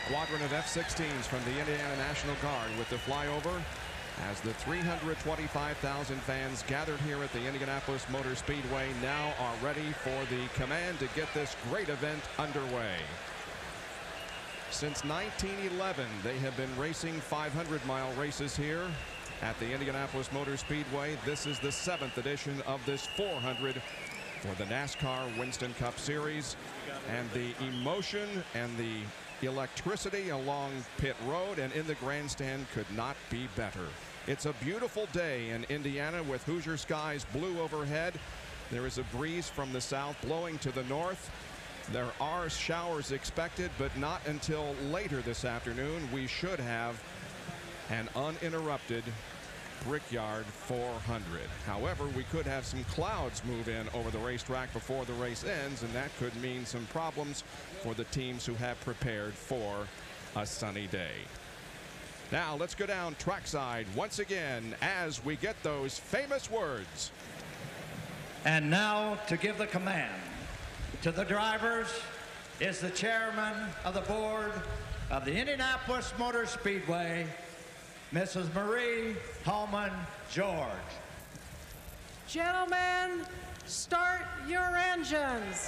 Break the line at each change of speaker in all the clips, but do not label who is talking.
squadron of F-16s from the Indiana National Guard with the flyover as the 325,000 fans gathered here at the Indianapolis Motor Speedway now are ready for the command to get this great event underway. Since 1911, they have been racing 500-mile races here at the Indianapolis Motor Speedway. This is the 7th edition of this 400 for the NASCAR Winston Cup Series, and the emotion and the electricity along pit road and in the grandstand could not be better. It's a beautiful day in Indiana with Hoosier skies blue overhead. There is a breeze from the south blowing to the north. There are showers expected, but not until later this afternoon. We should have an uninterrupted Brickyard 400. However, we could have some clouds move in over the racetrack before the race ends, and that could mean some problems for the teams who have prepared for a sunny day. Now let's go down trackside once again as we get those famous words.
And now to give the command to the drivers is the chairman of the board of the Indianapolis Motor Speedway, Mrs. Marie Holman George.
Gentlemen, start your engines.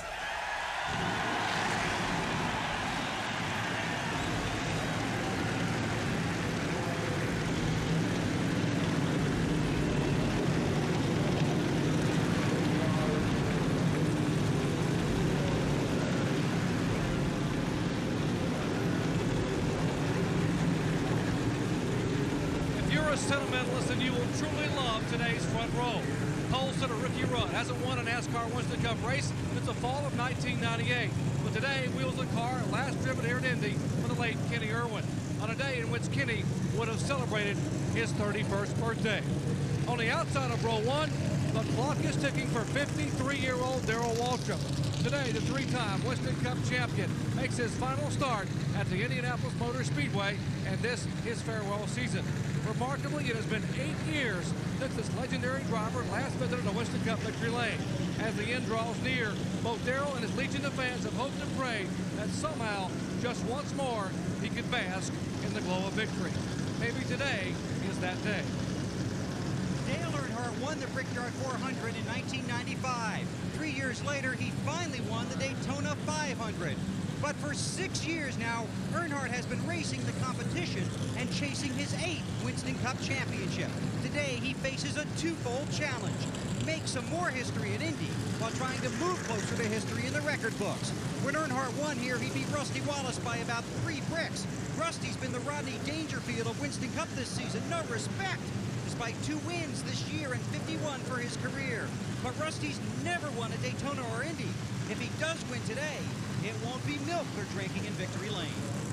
Sentimentalist, and you will truly love today's front row. Cole Sutter, rookie run, hasn't won a NASCAR Winston Cup race since the fall of 1998. But today wheels the car last driven here at Indy for the late Kenny Irwin, on a day in which Kenny would have celebrated his 31st birthday. On the outside of row one, the clock is ticking for 53-year-old Darrell Waltrip. Today, the three-time Winston Cup champion makes his final start at the Indianapolis Motor Speedway, and this his farewell season. Remarkably, it has been 8 years since this legendary driver last visited the Winston Cup victory lane. As the end draws near, both Darrell and his legion of fans have hoped and prayed that somehow, just once more, he could bask in the glow of victory. Maybe today is that day.
Dale Earnhardt won the Brickyard 400 in 1995. 3 years later, he finally won the Daytona 500. But for 6 years now, Earnhardt has been racing the competition and chasing his 8th Winston Cup championship. Today, he faces a twofold challenge: make some more history in Indy while trying to move closer to history in the record books. When Earnhardt won here, he beat Rusty Wallace by about 3 bricks. Rusty's been the Rodney Dangerfield of Winston Cup this season. No respect, despite 2 wins this year and 51 for his career. But Rusty's never won a Daytona or Indy. If he does win today, it won't be milk they're drinking in Victory Lane.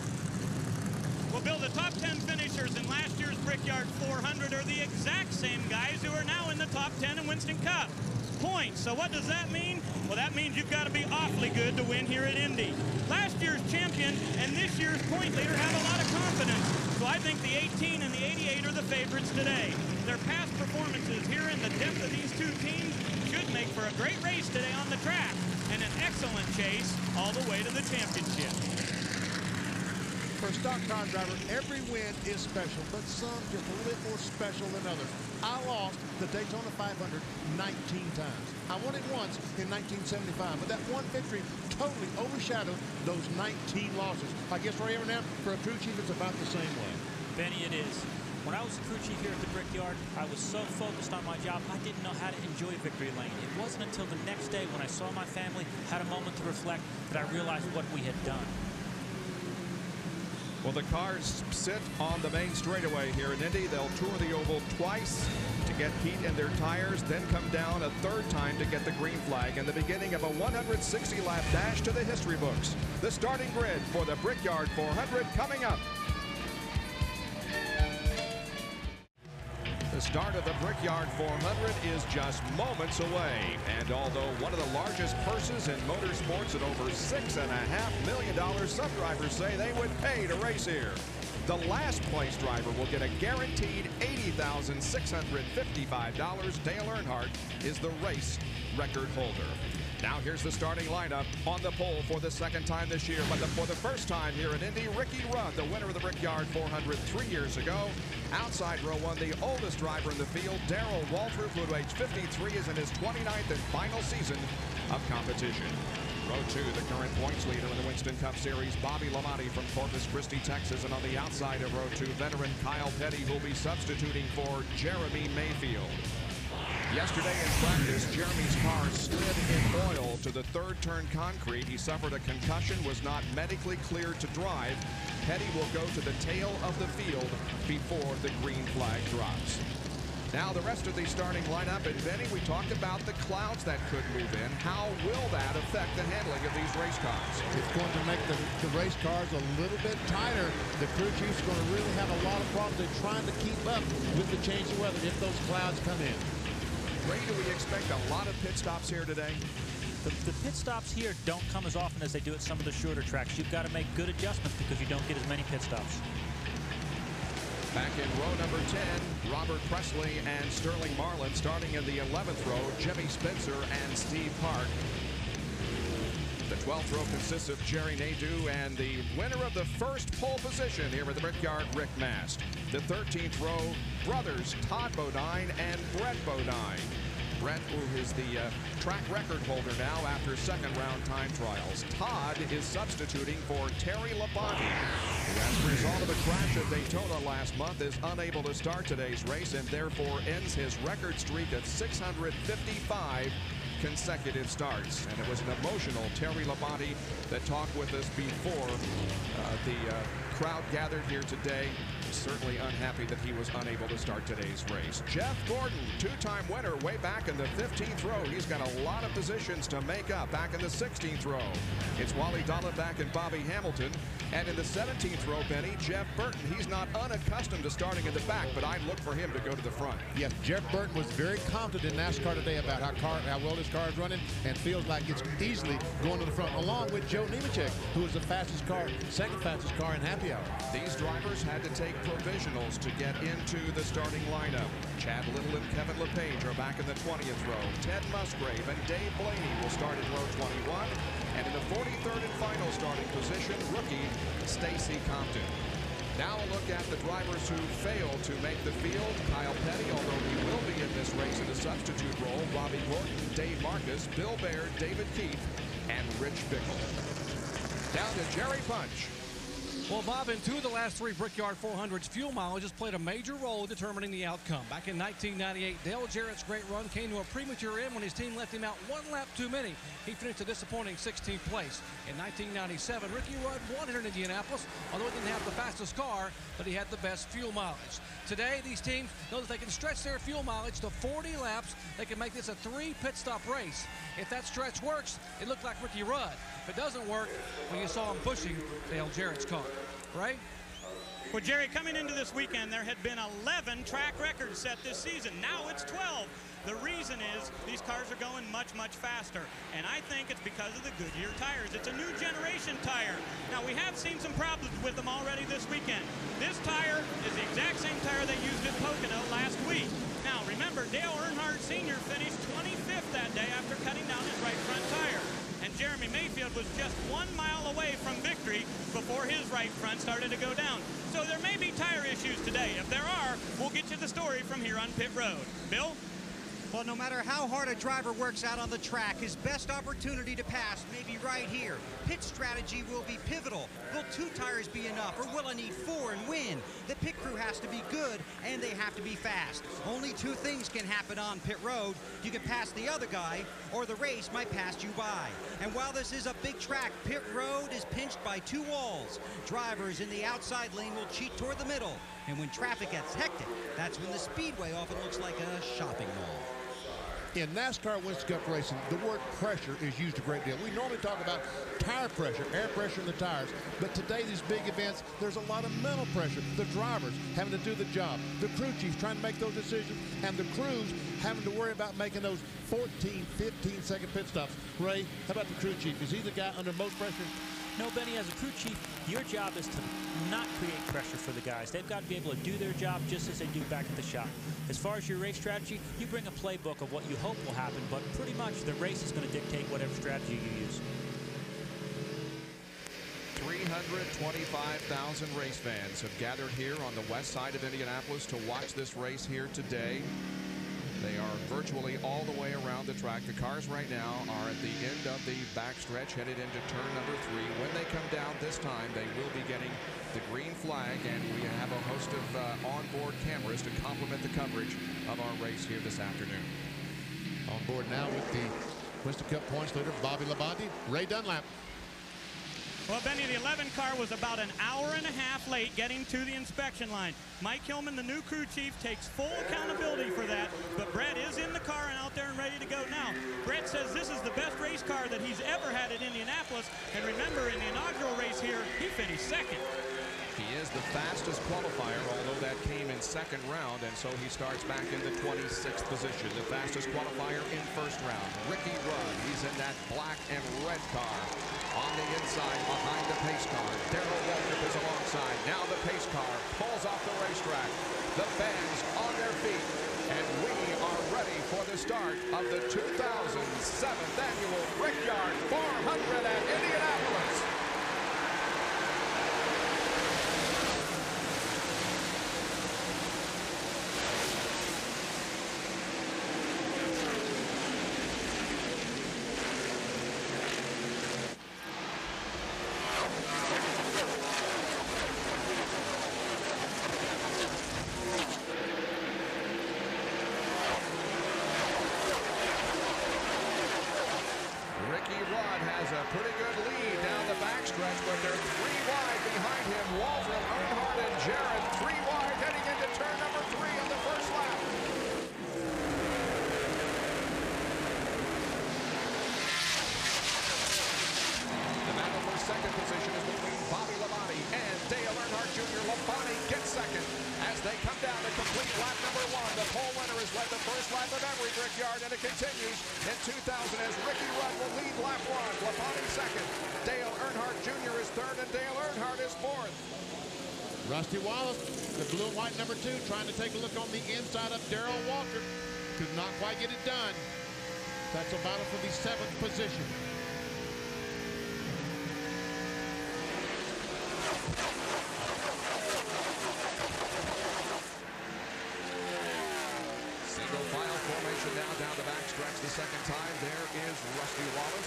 Well, Bill, the top 10 finishers in last year's Brickyard 400 are the exact same guys who are now in the top 10 in Winston Cup points. So what does that mean? Well, that means you've got to be awfully good to win here at Indy. Last year's champion and this year's point leader have a lot of confidence. So I think the 18 and the 88 are the favorites today. Their past performances here in the depth of these two teams should make for a great race today on the track and an excellent chase all the way to the championship.
For a stock car driver, every win is special, but some just a little bit more special than others. I lost the Daytona 500 19 times. I won it once in 1975, but that one victory totally overshadowed those 19 losses. I guess right here now, for a crew chief, it's about the same way.
Benny, it is. When I was the crew chief here at the Brickyard, I was so focused on my job, I didn't know how to enjoy Victory Lane. It wasn't until the next day when I saw my family, had a moment to reflect, that I realized what we had done.
Well, the cars sit on the main straightaway here in Indy. They'll tour the oval twice to get heat in their tires, then come down a third time to get the green flag, and the beginning of a 160-lap dash to the history books. The starting grid for the Brickyard 400 coming up. The start of the Brickyard 400 is just moments away, and although one of the largest purses in motorsports at over $6.5 million, some drivers say they would pay to race here. The last place driver will get a guaranteed $80,655. Dale Earnhardt is the race record holder. Now here's the starting lineup on the pole for the second time this year, but for the first time here in Indy, Ricky Rudd, the winner of the Brickyard 400 3 years ago. Outside row one, the oldest driver in the field, Darrell Waltrip, who at age 53 is in his 29th and final season of competition. Row two, the current points leader in the Winston Cup Series, Bobby Lamonte from Corpus Christi, Texas. And on the outside of row two, veteran Kyle Petty, who will be substituting for Jeremy Mayfield. Yesterday in practice, Jeremy's car slid in oil to the third turn concrete. He suffered a concussion, was not medically cleared to drive. Petty will go to the tail of the field before the green flag drops. Now the rest of the starting lineup, and Benny, we talked about the clouds that could move in. How will that affect the handling of these race cars?
It's going to make the race cars a little bit tighter. The crew chief's going to really have a lot of problems in trying to keep up with the change of weather if those clouds come in.
Ray, do we expect a lot of pit stops here today?
The pit stops here don't come as often as they do at some of the shorter tracks. You've got to make good adjustments because you don't get as many pit stops.
Back in row number 10, Robert Presley and Sterling Marlin. Starting in the 11th row, Jimmy Spencer and Steve Park. The 12th row consists of Jerry Nadeau and the winner of the first pole position here at the Brickyard, Rick Mast. The 13th row, brothers Todd Bodine and Brett Bodine. Brett, who is the track record holder now after second round time trials. Todd is substituting for Terry Labonte, who as a result of a crash at Daytona last month is unable to start today's race and therefore ends his record streak of 655 consecutive starts. And it was an emotional Terry Labonte that talked with us before the crowd gathered here today. Certainly unhappy that he was unable to start today's race. Jeff Gordon, two-time winner way back in the 15th row. He's got a lot of positions to make up back in the 16th row. It's Wally Dallenbach and Bobby Hamilton. And in the 17th row, Benny, Jeff Burton. He's not unaccustomed to starting in the back, but I'd look for him to go to the front.
Yes, Jeff Burton was very confident in NASCAR today about how well his car is running and feels like it's easily going to the front, along with Joe Nemechek, who is the fastest car, second fastest car in happy hour.
These drivers had to take provisionals to get into the starting lineup. Chad Little and Kevin LePage are back in the 20th row. Ted Musgrave and Dave Blaney will start in row 21. And in the 43rd and final starting position, rookie Stacy Compton. Now a look at the drivers who failed to make the field. Kyle Petty, although he will be in this race in the substitute role. Robbie Gordon, Dave Marcus, Bill Baird, David Keith, and Rich Bickle. Down to Jerry Punch.
Well, Bob, in two of the last three Brickyard 400s, fuel mileage has played a major role in determining the outcome. Back in 1998, Dale Jarrett's great run came to a premature end when his team left him out one lap too many. He finished a disappointing 16th place. In 1997, Ricky Rudd won here in Indianapolis, although he didn't have the fastest car, but he had the best fuel mileage. Today, these teams know that they can stretch their fuel mileage to 40 laps. They can make this a 3 pit stop race. If that stretch works, it looked like Ricky Rudd. If it doesn't work, well, you saw him pushing Dale Jarrett's car. Right?
Well, Jerry, coming into this weekend, there had been 11 track records set this season. Now it's 12. The reason is these cars are going much, much faster. And I think it's because of the Goodyear tires. It's a new generation tire. Now, we have seen some problems with them already this weekend. This tire is the exact same tire they used at Pocono last week. Now, remember, Dale Earnhardt Sr. finished 25th that day after cutting down his right front tire. And Jeremy Mayfield was just 1 mile away from victory before his right front started to go down. So there may be tire issues today. If there are, we'll get you the story from here on Pit Road. Bill?
Well, no matter how hard a driver works out on the track, his best opportunity to pass may be right here. Pit strategy will be pivotal. Will 2 tires be enough, or will I need 4 and win? The pit crew has to be good, and they have to be fast. Only 2 things can happen on pit road. You can pass the other guy, or the race might pass you by. And while this is a big track, pit road is pinched by 2 walls. Drivers in the outside lane will cheat toward the middle. And when traffic gets hectic, that's when the speedway often looks like a shopping mall.
In NASCAR Winston Cup racing, the word pressure is used a great deal. We normally talk about tire pressure, air pressure in the tires, but today, these big events, there's a lot of mental pressure. The drivers having to do the job, the crew chiefs trying to make those decisions, and the crews having to worry about making those 14, 15-second pit stops. Ray, how about the crew chief? Is he the guy under most pressure?
No, Benny, as a crew chief, your job is to not create pressure for the guys. They've got to be able to do their job just as they do back at the shop. As far as your race strategy, you bring a playbook of what you hope will happen, but pretty much the race is going to dictate whatever strategy you use.
325,000 race fans have gathered here on the west side of Indianapolis to watch this race here today. They are virtually all the way around the track. The cars right now are at the end of the backstretch headed into turn number 3. When they come down this time, they will be getting the green flag, and we have a host of onboard cameras to complement the coverage of our race here this afternoon.
On board now with the Winston Cup points leader, Bobby Labonte, Ray Dunlap.
Well, Benny, the 11 car was about an hour and a half late getting to the inspection line. Mike Hillman, the new crew chief, takes full accountability for that, but Brett is in the car and out there and ready to go now. Brett says this is the best race car that he's ever had at Indianapolis, and remember, in the inaugural race here, he finished second.
He is the fastest qualifier, although that came in second round, and so he starts back in the 26th position. The fastest qualifier in first round, Ricky Rudd. He's in that black and red car. On the inside, behind the pace car, Darrell Waltrip is alongside. Now the pace car pulls off the racetrack. The fans on their feet, and we are ready for the start of the 2007th annual Brickyard 400 at Indianapolis. Pretty good lead down the backstretch, but they're 3 wide behind him. Waltrip, Earnhardt, and Jarrett 3 wide heading into turn number 3 of the first lap. The battle for second position is between Bobby Labonte and Dale Earnhardt Jr. Labonte gets second as they come down to complete lap number 1. The pole winner has led the first lap of every Brickyard, and it continues in 2000 as Ricky Rudd will lead lap 1. Labonte second. Dale Earnhardt Jr. is third, and Dale Earnhardt is fourth.
Rusty Wallace, the blue and white number 2, trying to take a look on the inside of Darrell Waltrip. Could not quite get it done. That's a battle for the 7th position.
Single file formation now down the backstretch the second time. There is Rusty Wallace.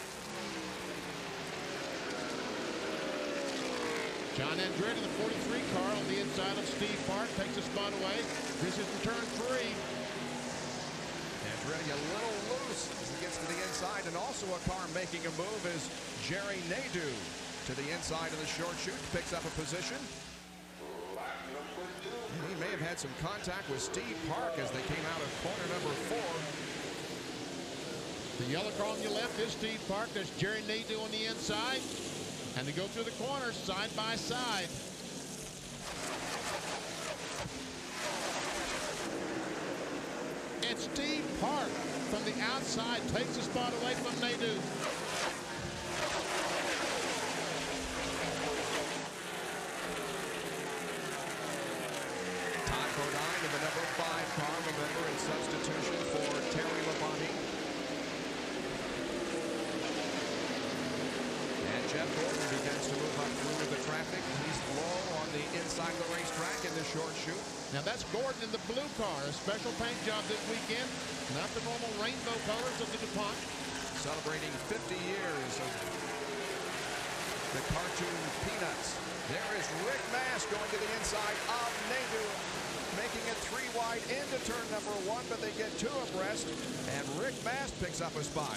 John Andretti, the 43 car on the inside of Steve Park, takes a spot away. This is in turn 3.
Andretti a little loose as he gets to the inside, and also a car making a move is Jerry Nadeau to the inside of the short chute, picks up a position. And he may have had some contact with Steve Park as they came out of corner number 4.
The yellow car on your left is Steve Park. There's Jerry Nadeau on the inside. And they go through the corners side by side. And Steve Park from the outside takes a spot away from Nadeau.
Todd Bodine in the number 5 car, remember, in substitution for Terry Labonte. And Jeff Gordon begins to move up through the traffic. He's low on the inside of the racetrack in the short chute.
Now that's Gordon in the blue car. A special paint job this weekend. Not the normal rainbow colors of the DuPont.
Celebrating 50 years of the cartoon Peanuts. There is Rick Mast going to the inside of Nadeau, making it 3 wide into turn number 1, but they get 2 abreast, and Rick Mast picks up a spot.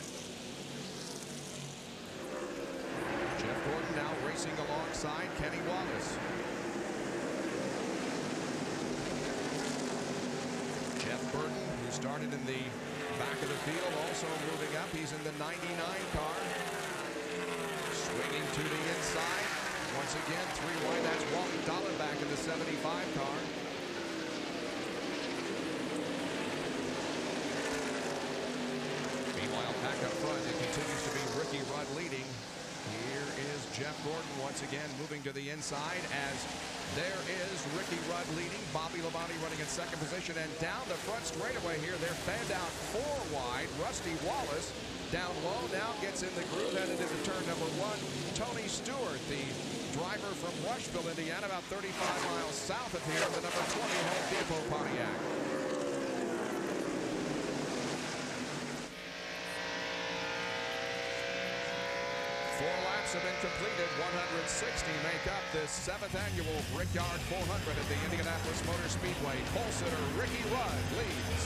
Jeff Gordon now racing alongside Kenny Wallace. Jeff Burton, who started in the back of the field, also moving up. He's in the 99 car. Swinging to the inside. Once again, 3 wide. That's Walt Dallenbach in the 75 car. Meanwhile, back up front, it continues to be Ricky Rudd leading. Here is Jeff Gordon once again moving to the inside as there is Ricky Rudd leading. Bobby Labonte running in second position, and down the front straightaway here, they're fanned out 4 wide. Rusty Wallace down low now gets in the groove, headed into turn number 1. Tony Stewart, the driver from Rushville, Indiana, about 35 miles south of here, the number 20 Home Depot Pontiac. Four laps have been completed. 160 make up this 7th annual Brickyard 400 at the Indianapolis Motor Speedway. Pole sitter Ricky Rudd leads.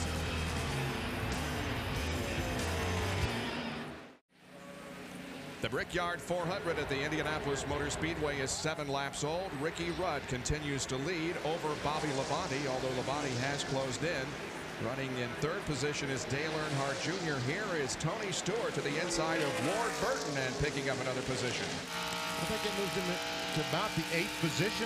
The Brickyard 400 at the Indianapolis Motor Speedway is 7 laps old. Ricky Rudd continues to lead over Bobby Labonte, although Labonte has closed in. Running in third position is Dale Earnhardt Jr. Here is Tony Stewart to the inside of Ward Burton and picking up another position.
I think it moves him to about the 8th position.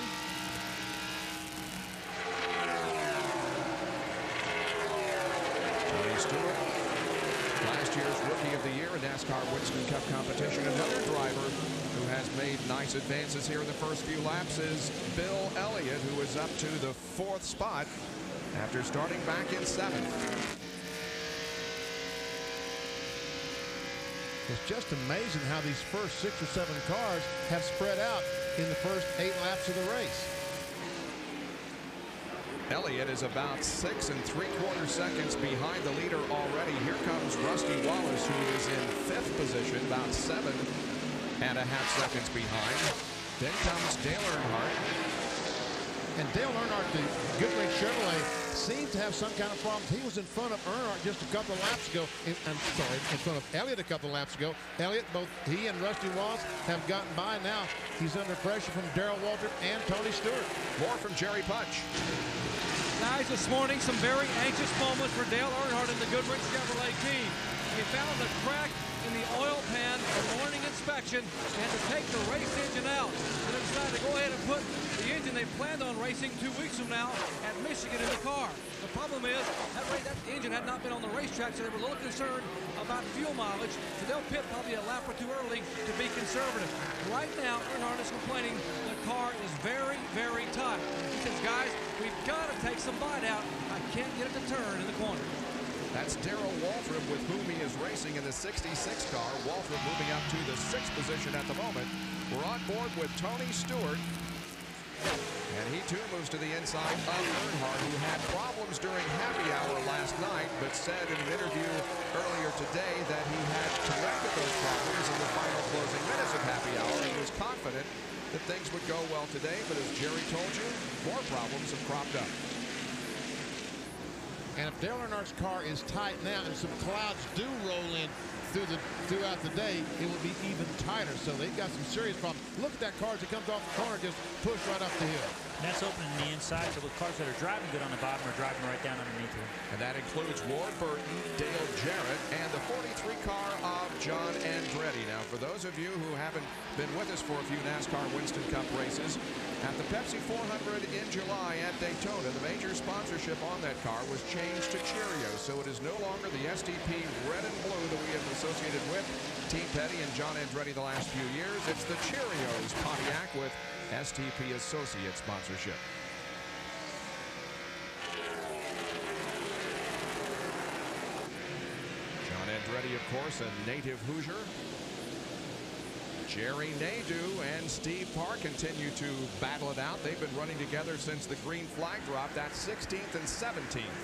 Tony Stewart, last year's Rookie of the Year in NASCAR Winston Cup competition. Another driver who has made nice advances here in the first few laps is Bill Elliott, who is up to the 4th spot after starting back in 7th.
It's just amazing how these first 6 or 7 cars have spread out in the first 8 laps of the race.
Elliott is about 6 3/4 seconds behind the leader already. Here comes Rusty Wallace, who is in 5th position, about 7.5 seconds behind. Then comes Dale Earnhardt.
And Dale Earnhardt, the Goodrich Chevrolet, seems to have some kind of problems. He was in front of Earnhardt just a couple of laps ago. In front of Elliott a couple of laps ago. Elliott, both he and Rusty Wallace have gotten by. Now he's under pressure from Darrell Waltrip and Tony Stewart.
More from Jerry Punch.
Guys, this morning, some very anxious moments for Dale Earnhardt and the Goodrich Chevrolet team. He found a crack in the oil pan for morning inspection and to take the race engine out. So they decided to go ahead and put the engine they planned on racing 2 weeks from now at Michigan in the car. The problem is that engine had not been on the racetrack, so they were a little concerned about fuel mileage. So they'll pit probably a lap or 2 early to be conservative. Right now, Earnhardt is complaining the car is very, very tight. He says, guys, we've got to take some bite out. I can't get it to turn in the corner.
That's Darrell Waltrip, with whom he is racing in the 66 car. Waltrip moving up to the 6th position at the moment. We're on board with Tony Stewart. And he too moves to the inside of Earnhardt, who had problems during happy hour last night, but said in an interview earlier today that he had corrected those problems in the final closing minutes of happy hour and was confident that things would go well today. But as Jerry told you, more problems have cropped up.
And if Dale Earnhardt's car is tight now and some clouds do roll in throughout the day, it will be even tighter. So they've got some serious problems. Look at that car as it comes off the corner, just push right up the hill.
And that's opening the inside, so the cars that are driving good on the bottom are driving right down underneath them.
And that includes Ward Burton, Dale Jarrett, and the 43 car of John Andretti. Now, for those of you who haven't been with us for a few NASCAR Winston Cup races, at the Pepsi 400 in July at Daytona, the major sponsorship on that car was changed to Cheerios, so it is no longer the STP red and blue that we have associated with Team Petty and John Andretti the last few years. It's the Cheerios Pontiac with STP associate sponsorship. John Andretti, of course, a native Hoosier. Jerry Nadeau and Steve Park continue to battle it out. They've been running together since the green flag drop. That's 16th and 17th.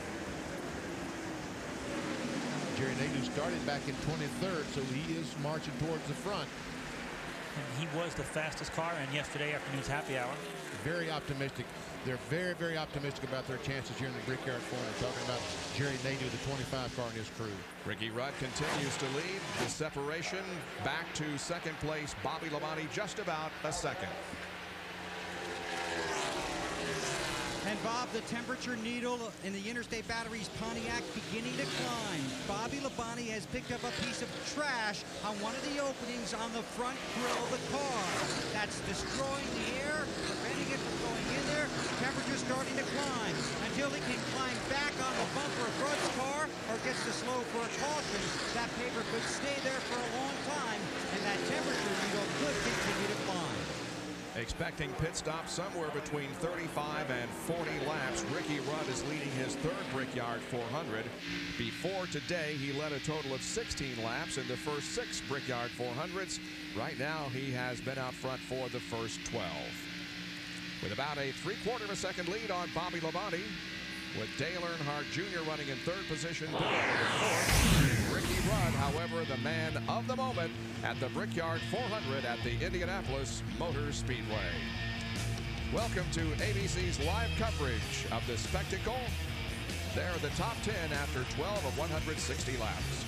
Jerry Nadeau started back in 23rd, so he is marching towards the front.
And he was the fastest car in yesterday afternoon's happy hour.
Very optimistic. They're very, very optimistic about their chances here in the Brickyard 400. Talking about Jerry Nadeau, the 25 car in his crew.
Ricky Rudd continues to lead. The separation back to second place. Bobby Labonte just about a second.
And Bob, the temperature needle in the Interstate Batteries Pontiac beginning to climb. Bobby Labonte has picked up a piece of trash on one of the openings on the front grille of the car. That's destroying the air, preventing it from going in there. Temperature starting to climb until he can climb back on the bumper of Rudd's car or gets to slow for a caution. That paper could stay there for a long time and that temperature needle could continue to climb.
Expecting pit stop somewhere between 35 and 40 laps. Ricky Rudd is leading his third Brickyard 400. Before today, he led a total of 16 laps in the first 6 Brickyard 400s. Right now, he has been out front for the first 12. With about a 3/4 of a second lead on Bobby Labonte, with Dale Earnhardt Jr. running in third position, Bill Weber in fourth. Ricky Rudd, however, the man of the moment at the Brickyard 400 at the Indianapolis Motor Speedway. Welcome to ABC's live coverage of the spectacle. They're the top 10 after 12 of 160 laps.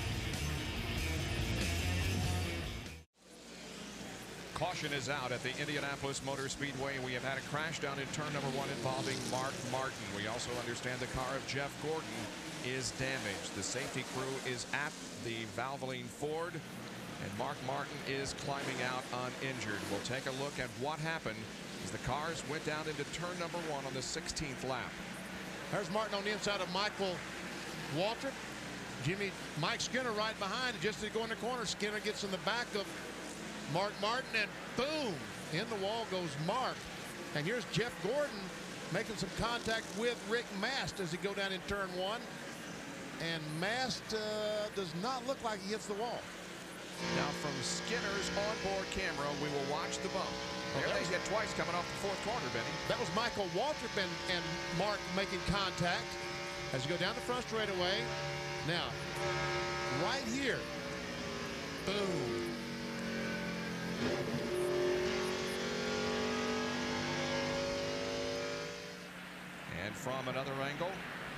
Caution is out at the Indianapolis Motor Speedway. We have had a crash down in turn number 1 involving Mark Martin. We also understand the car of Jeff Gordon is damaged. The safety crew is at the Valvoline Ford, and Mark Martin is climbing out uninjured. We'll take a look at what happened as the cars went down into turn number 1 on the 16th lap.
There's Martin on the inside of Michael Waltrip. Mike Skinner right behind. Just as they go in the corner, Skinner gets in the back of Mark Martin, and boom, in the wall goes Mark. And here's Jeff Gordon making some contact with Rick Mast as he go down in turn 1. And Mast does not look like he hits the wall.
Now from Skinner's onboard camera, we will watch the bump. There they hit twice coming off the 4th corner, Benny.
That was Michael Waltrip and Mark making contact as you go down the front straightaway. Now, right here, boom.
And from another angle,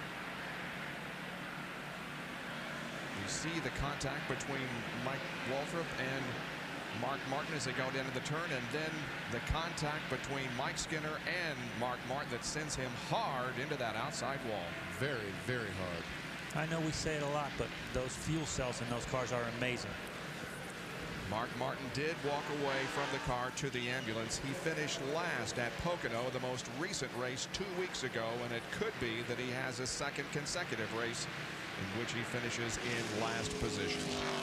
we see the contact between Mike Waltrip and Mark Martin as they go down to the turn, and then the contact between Mike Skinner and Mark Martin that sends him hard into that outside wall.
Very, very hard.
I know we say it a lot, but those fuel cells in those cars are amazing.
Mark Martin did walk away from the car to the ambulance. He finished last at Pocono, the most recent race 2 weeks ago, and it could be that he has a second consecutive race in which he finishes in last position.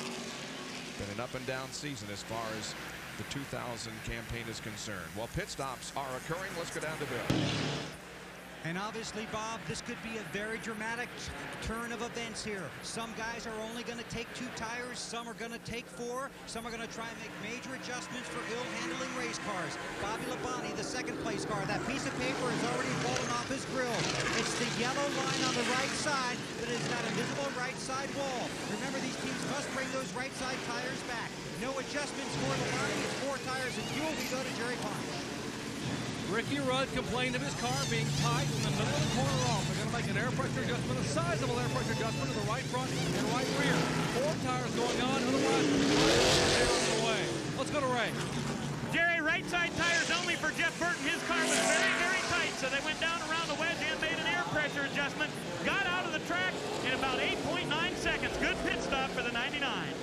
Been an up and down season as far as the 2000 campaign is concerned. Well, pit stops are occurring. Let's go down to Bill.
And obviously, Bob, this could be a very dramatic turn of events here. Some guys are only going to take 2 tires. Some are going to take 4. Some are going to try and make major adjustments for ill-handling race cars. Bobby Labonte, the 2nd place car. That piece of paper has already fallen off his grill. It's the yellow line on the right side that is that invisible right side wall. Remember, these teams must bring those right side tires back. No adjustments for Labonte. It's 4 tires and fuel. We go to Jerry Punch.
Ricky Rudd complained of his car being tight in the middle of the corner off. They're going to make an air pressure adjustment, a sizable air pressure adjustment to the right front and right rear. 4 tires going on, otherwise they're on the way. Let's go to Ray.
Jerry, right side tires only for Jeff Burton. His car was very, very tight, so they went down around the wedge and made an air pressure adjustment. Got out of the track in about 8.9 seconds. Good pit stop for the 99.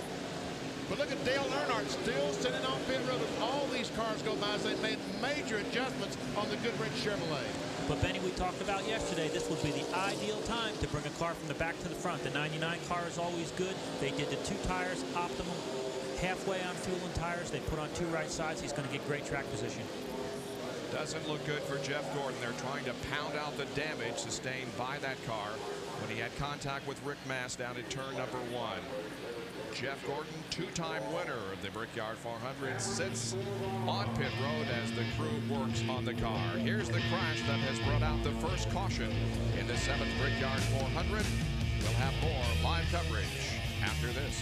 But look at Dale Earnhardt still sitting on pit road as all these cars go by as they made major adjustments on the Goodrich Chevrolet.
But Benny, we talked about yesterday, this would be the ideal time to bring a car from the back to the front. The 99 car is always good. They did the 2 tires optimum, halfway on fuel and tires. They put on 2 right sides. He's going to get great track position.
Doesn't look good for Jeff Gordon. They're trying to pound out the damage sustained by that car when he had contact with Rick Mast down at turn number 1. Jeff Gordon, 2-time winner of the Brickyard 400, sits on pit road as the crew works on the car. Here's the crash that has brought out the first caution in the 7th Brickyard 400. We'll have more live coverage after this.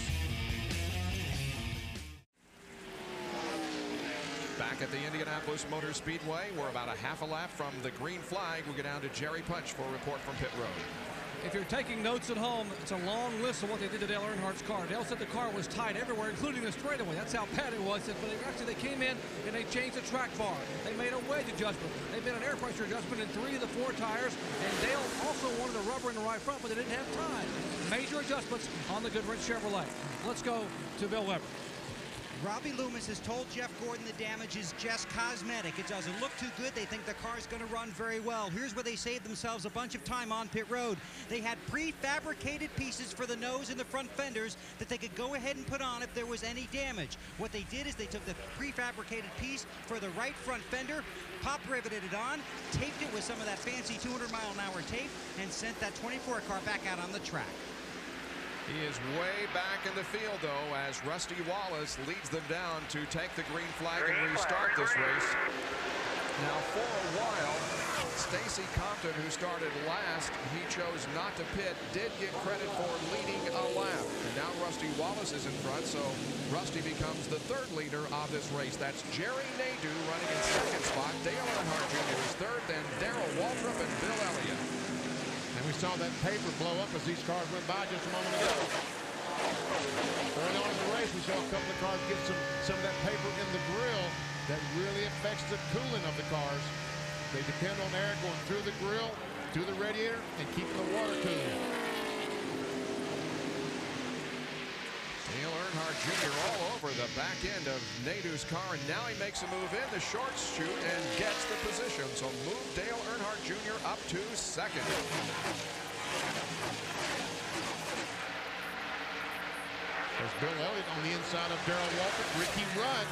Back at the Indianapolis Motor Speedway, we're about a half a lap from the green flag. We'll go down to Jerry Punch for a report from pit road.
If you're taking notes at home, it's a long list of what they did to Dale Earnhardt's car. Dale said the car was tight everywhere, including the straightaway. That's how bad it was. But actually, they came in and they changed the track bar. They made a wedge adjustment. They made an air pressure adjustment in 3 of the 4 tires. And Dale also wanted a rubber in the right front, but they didn't have time. Major adjustments on the Goodrich Chevrolet. Let's go to Bill Weber.
Robbie Loomis has told Jeff Gordon the damage is just cosmetic. It doesn't look too good. They think the car's going to run very well. Here's where they saved themselves a bunch of time on pit road. They had prefabricated pieces for the nose and the front fenders that they could go ahead and put on if there was any damage. What they did is they took the prefabricated piece for the right front fender, pop riveted it on, taped it with some of that fancy 200-mile-an-hour tape, and sent that 24 car back out on the track.
He is way back in the field, though, as Rusty Wallace leads them down to take the green flag and restart this race. Now, for a while, Stacy Compton, who started last, he chose not to pit, did get credit for leading a lap. And now Rusty Wallace is in front, so Rusty becomes the third leader of this race. That's Jerry Nadeau running in second spot. Dale Earnhardt Jr. is third, then Darrell Waltrip and Bill Elliott.
And we saw that paper blow up as these cars went by just a moment ago. Early on in the race, we saw a couple of cars get some of that paper in the grill that really affects the cooling of the cars. They depend on air going through the grill, to the radiator, and keeping the water cool.
Dale Earnhardt Jr. all over the back end of Nadeau's car, and now he makes a move in the short chute and gets the position. So move Dale Earnhardt Jr. up to second.
There's Bill Elliott on the inside of Darrell Waltrip. Ricky Rudd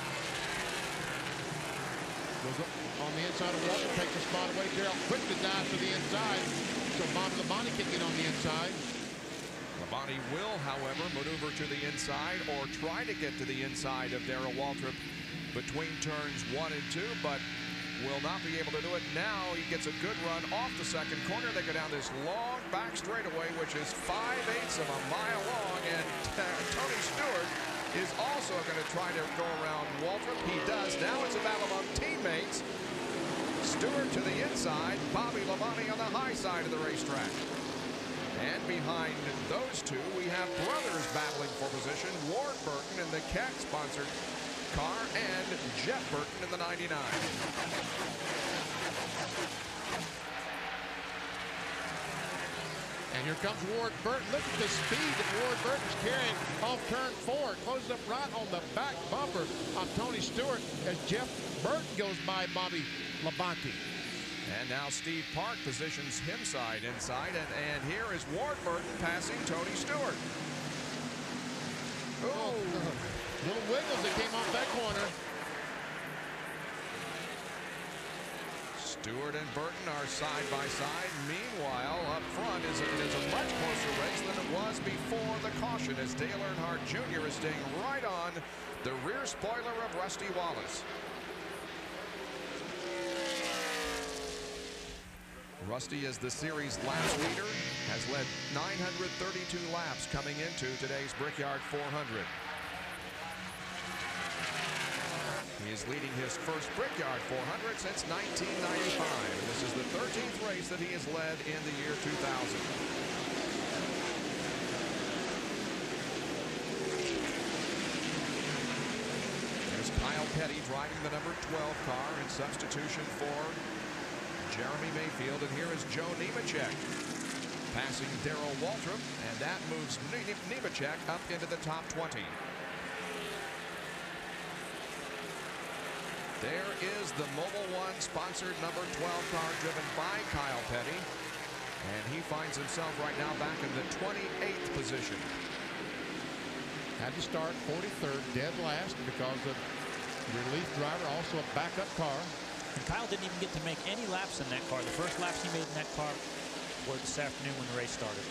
goes up on the inside of Waltrip, takes a spot away. Darrell quickly dives to the inside, so Bobby Labonte can get on the inside.
Labonte will, however, maneuver to the inside or try to get to the inside of Darrell Waltrip between turns 1 and 2, but will not be able to do it. Now he gets a good run off the second corner. They go down this long back straightaway, which is 5/8 of a mile long, and Tony Stewart is also going to try to go around Waltrip. He does. Now it's a battle among teammates. Stewart to the inside, Bobby Labonte on the high side of the racetrack. And behind those two, we have brothers battling for position. Ward Burton in the CAT-sponsored car and Jeff Burton in the 99.
And here comes Ward Burton. Look at the speed that Ward Burton's carrying off turn 4. Closes up right on the back bumper of Tony Stewart as Jeff Burton goes by Bobby Labonte.
And now Steve Park positions him side inside, and here is Ward Burton passing Tony Stewart.
Oh, little wiggles that came off that corner.
Stewart and Burton are side by side. Meanwhile, up front is a much closer race than it was before the caution, as Dale Earnhardt Jr. is staying right on the rear spoiler of Rusty Wallace. Rusty, as the series last leader, has led 932 laps coming into today's Brickyard 400. He is leading his first Brickyard 400 since 1995. And this is the 13th race that he has led in the year 2000. There's Kyle Petty driving the number 12 car in substitution for Jeremy Mayfield, and here is Joe Nemechek passing Darrell Waltrip, and that moves Nemechek up into the top 20. There is the Mobil 1 sponsored number 12 car driven by Kyle Petty, and he finds himself right now back in the 28th position.
Had to start 43rd, dead last because of relief driver, also a backup car.
And Kyle didn't even get to make any laps in that car. The first laps he made in that car were this afternoon when the race started.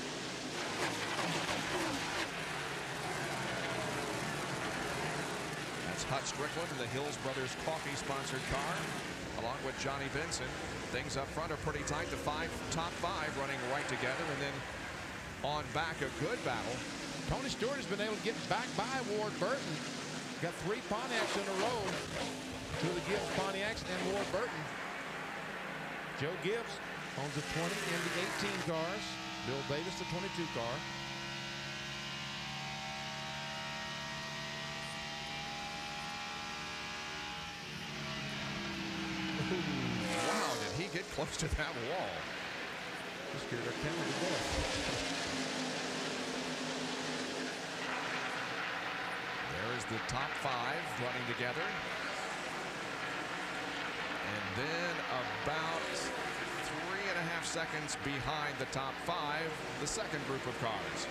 That's Hut Strickland in the Hills Brothers Coffee sponsored car, along with Johnny Benson. Things up front are pretty tight. The top five running right together, and then on back a good battle.
Tony Stewart has been able to get back by Ward Burton. Got 3 Pontiacs in a row. 2 of the Gibbs Pontiacs and Ward Burton. Joe Gibbs owns the 20 and the 18 cars. Bill Davis the 22 car.
Wow, did he get close to that wall?
He scared our camera to death.
There is the top 5 running together. And then about 3.5 seconds behind the top 5, the second group of cars.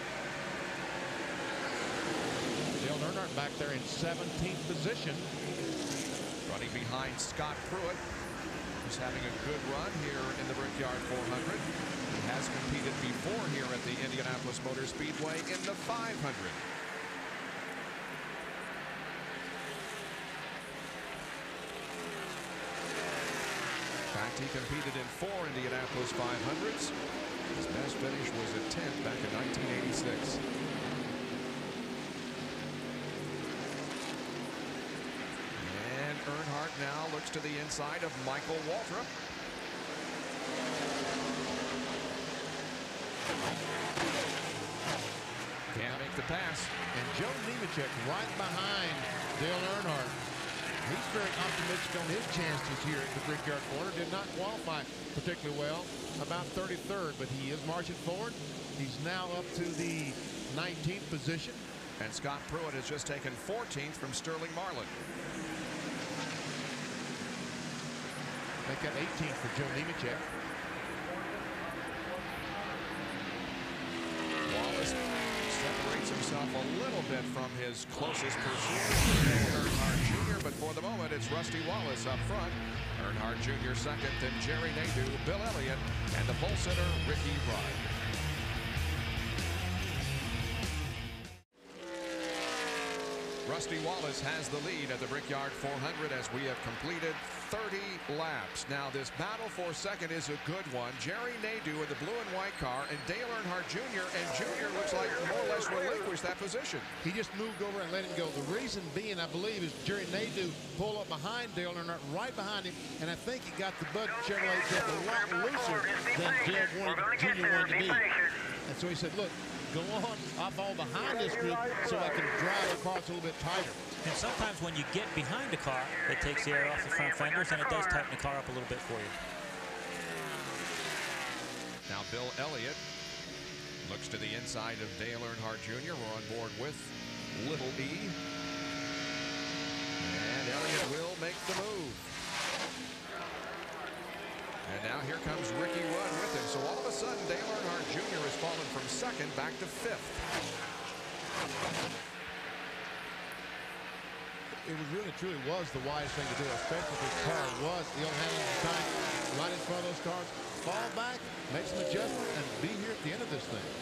Dale Earnhardt back there in 17th position.
Running behind Scott Pruitt, who's having a good run here in the Brickyard 400. He has competed before here at the Indianapolis Motor Speedway in the 500. In fact, he competed in 4 Indianapolis 500s. His best finish was a 10th back in 1986. And Earnhardt now looks to the inside of Michael Waltrip. Can't make the pass.
And Joe Nemechek right behind Dale Earnhardt. He's very optimistic on his chances here at the Brickyard corner. Did not qualify particularly well, about 33rd, but he is marching forward. He's now up to the 19th position.
And Scott Pruitt has just taken 14th from Sterling Marlin.
Make that 18th for Joe Nemechek.
Wallace separates himself a little bit from his closest pursuer, Earnhardt Jr., but for the moment it's Rusty Wallace up front. Earnhardt Jr. second, then Jerry Nadeau, Bill Elliott, and the pole sitter Ricky Rudd. Rusty Wallace has the lead at the Brickyard 400 as we have completed 30 laps. Now this battle for second is a good one. Jerry Nadeau in the blue and white car and Dale Earnhardt Jr. And Jr. looks like more or less relinquished that position.
He just moved over and let him go. The reason being, I believe, is Jerry Nadeau pulled up behind Dale Earnhardt, right behind him, and I think he got the Bud Chevrolet just a lot looser than Dale Jr. wanted to be. And so he said, look, go on, I'll fall behind this group so I can drive across a little bit tighter.
And sometimes when you get behind a car, it takes the air off the front fenders and it does tighten the car up a little bit for you.
Now Bill Elliott looks to the inside of Dale Earnhardt Jr. We're on board with Little E. And Elliott will make the move. And now here comes Ricky Rudd with him. So all of a sudden, Dale Earnhardt Jr. has fallen from second back to 5th.
It really, truly was the wise thing to do, especially if his car was ill-handled time, right in front of those cars. Fall back, make some adjustments, and be here at the end of this thing.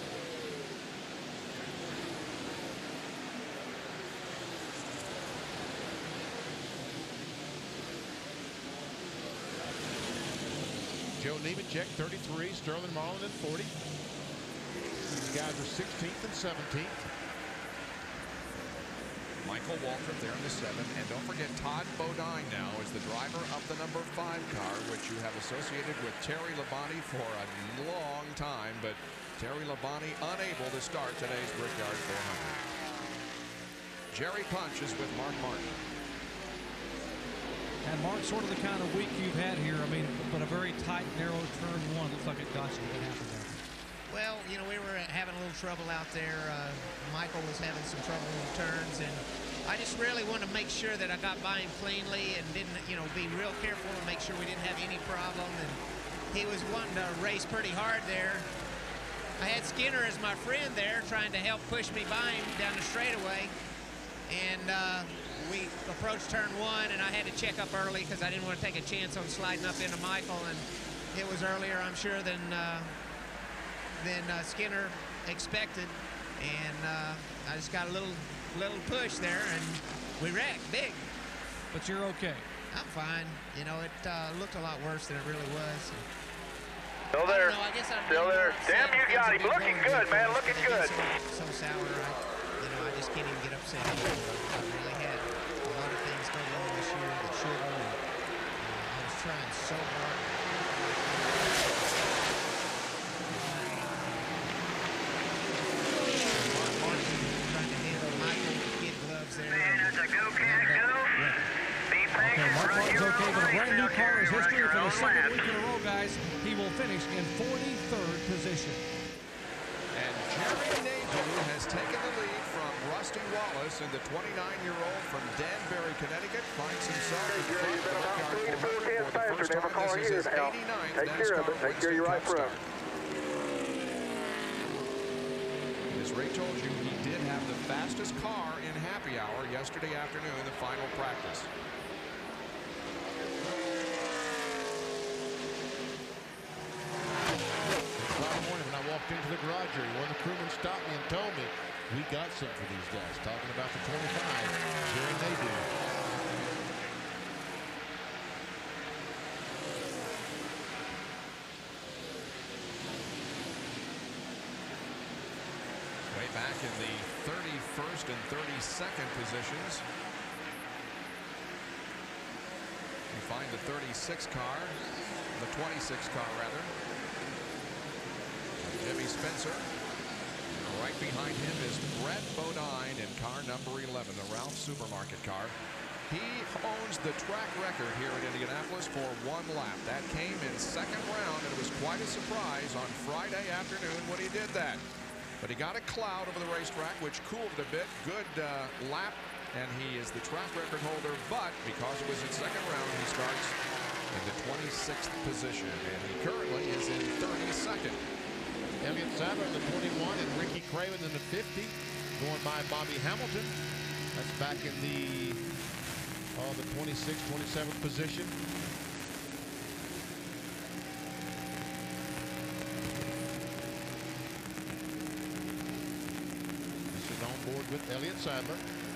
Joe Nemechek, 33, Sterling Marlin at 40. These guys are 16th and 17th.
Michael Waltrip there in the 7th. And don't forget, Todd Bodine now is the driver of the number 5 car, which you have associated with Terry Labonte for a long time. But Terry Labonte unable to start today's Brickyard 400. Jerry Punch is with Mark Martin.
And Mark, sort of the kind of week you've had here. I mean, but a very tight, narrow turn 1. Looks like it got you. What happened there?
Well, you know, we were having a little trouble out there. Michael was having some trouble in turns, and I just really wanted to make sure that I got by him cleanly and didn't, you know, be real careful and make sure we didn't have any problem. And he was wanting to race pretty hard there. I had Skinner as my friend there, trying to help push me by him down the straightaway. And we approached turn 1, and I had to check up early because I didn't want to take a chance on sliding up into Michael. And it was earlier, I'm sure, than Skinner expected. And I just got a little push there, and we wrecked big.
But you're okay.
I'm fine. You know, it looked a lot worse than it really was.
Still there.
I guess
Still there. Damn, you got him. Looking good, man. Looking good.
So sour. I just can't even get upset anymore. I really had a lot of things go wrong this year that shouldn't. I was trying so hard. Trying to handle Michael with kid gloves there.
Man, that's a go, cat, go. Be patient.
Mark Martin's okay, but a brand new car is history for the second week in a row, guys. He will finish in 43rd position.
And Jerry Nadeau has taken the lead from Rusty Wallace, and the 29-year-old from Danbury, Connecticut, finds himself in front of the Brickyard 400 for the first time. This is his 89th NASCAR Winston Cup start. As Ray told you, he did have the fastest car in happy hour yesterday afternoon in the final practice.
Friday morning when I walked into the garage area, one of the crewmen stopped me and told me, we got some for these guys. Talking about the 25, Jerry Nadeau.
Way back in the 31st and 32nd positions. You find the 36 car, the 26 car rather. Jimmy Spencer. Right behind him is Brett Bodine in car number 11, the Ralph Supermarket car. He owns the track record here at Indianapolis for one lap. That came in second round, and it was quite a surprise on Friday afternoon when he did that. But he got a cloud over the racetrack, which cooled it a bit. Good lap, and he is the track record holder. But because it was in second round, he starts in the 26th position, and he currently is in 32nd.
Elliott Sadler in the 21 and Ricky Craven in the 50, going by Bobby Hamilton. That's back in the 26th, 27th position. This is on board with Elliott Sadler.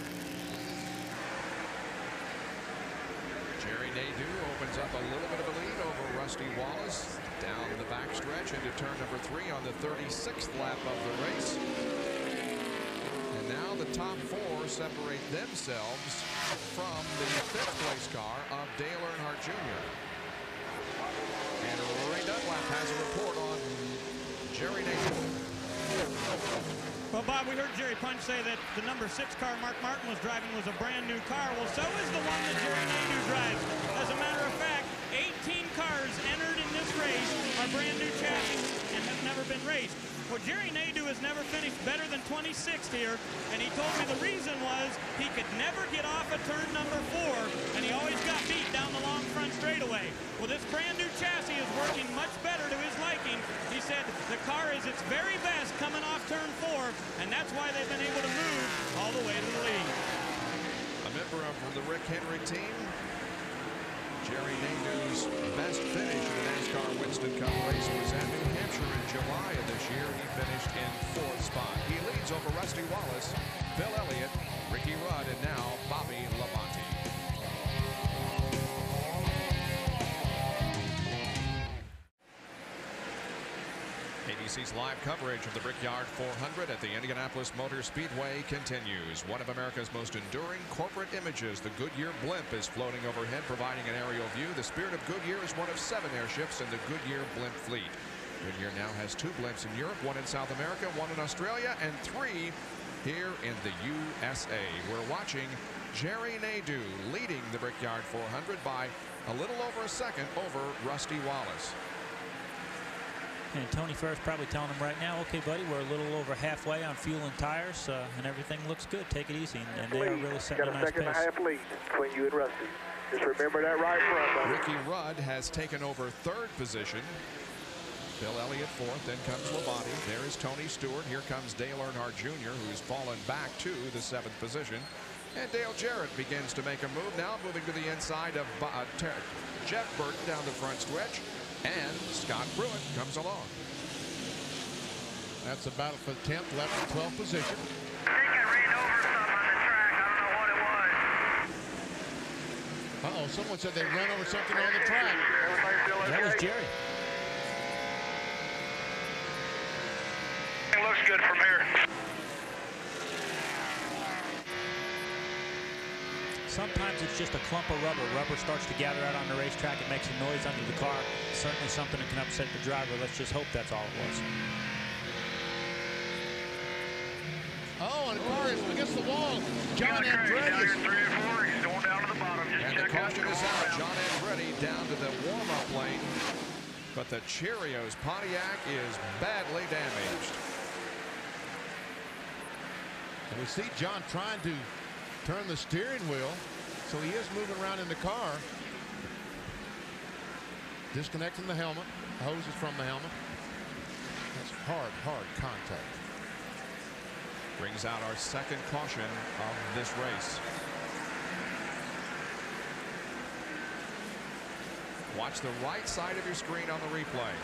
Jerry Nadeau opens up a little bit of a lead over Rusty Wallace down the backstretch into turn number 3 on the 36th lap of the race. And now the top 4 separate themselves from the 5th place car of Dale Earnhardt Jr. And Ray Dunlap has a report on Jerry Nadeau.
Well, Bob, we heard Jerry Punch say that the number 6 car Mark Martin was driving was a brand new car. Well, so is the one that Jerry Nadeau drives. As a matter of fact, 18 cars entered in this race are brand new chassis and have never been raced. Well, Jerry Nadeau has never finished better than 26th here, and he told me the reason was he could never get off of turn number 4, and he always got beat down the long front straightaway. Well, this brand new chassis is working much better to his liking. He said the car is its very best coming off turn 4, and that's why they've been able to move all the way to the lead.
A member of the Rick Henry team, Jerry Nadeau's best finish in the NASCAR Winston Cup race was at New Hampshire in July of this year. He finished in 4th spot. He leads over Rusty Wallace, Bill Elliott, Ricky Rudd, and now Bobby Labonte. ABC's live coverage of the Brickyard 400 at the Indianapolis Motor Speedway continues. One of America's most enduring corporate images, the Goodyear blimp, is floating overhead, providing an aerial view. The Spirit of Goodyear is one of 7 airships in the Goodyear blimp fleet. Goodyear now has 2 blimps in Europe, 1 in South America, 1 in Australia, and 3 here in the USA. We're watching Jerry Nadeau leading the Brickyard 400 by a little over a second over Rusty Wallace.
And Tony Ferris probably telling him right now, okay, buddy, we're a little over halfway on fuel and tires, and everything looks good. Take it easy. And they are really setting a nice pace.
Got a 1.5 lead between you and Rusty. Just remember that right front, buddy.
Ricky Rudd has taken over 3rd position. Bill Elliott 4th. Then comes Labonte. There is Tony Stewart. Here comes Dale Earnhardt Jr., who's fallen back to the 7th position. And Dale Jarrett begins to make a move now, moving to the inside of Jeff Burton down the front stretch. And Scott Pruitt comes along.
That's a battle for the 10th, 11th, 12th position.
I think I ran over something on the track. I don't know what it was.
Uh-oh, someone said they ran over something on the track.
That was Jerry.
It looks good from here.
Sometimes it's just a clump of rubber. Rubber starts to gather out on the racetrack. It makes a noise under the car. Certainly something that can upset the driver. Let's just hope that's all it was.
Oh, and the car is against the wall. John Andretti.
He's going down to the bottom.
And the caution is out. John Andretti down to the warm-up lane. But the Cheerios Pontiac is badly damaged.
And we see John trying to turn the steering wheel, so he is moving around in the car. Disconnecting the helmet, hoses from the helmet. That's hard contact.
Brings out our second caution of this race. Watch the right side of your screen on the replay.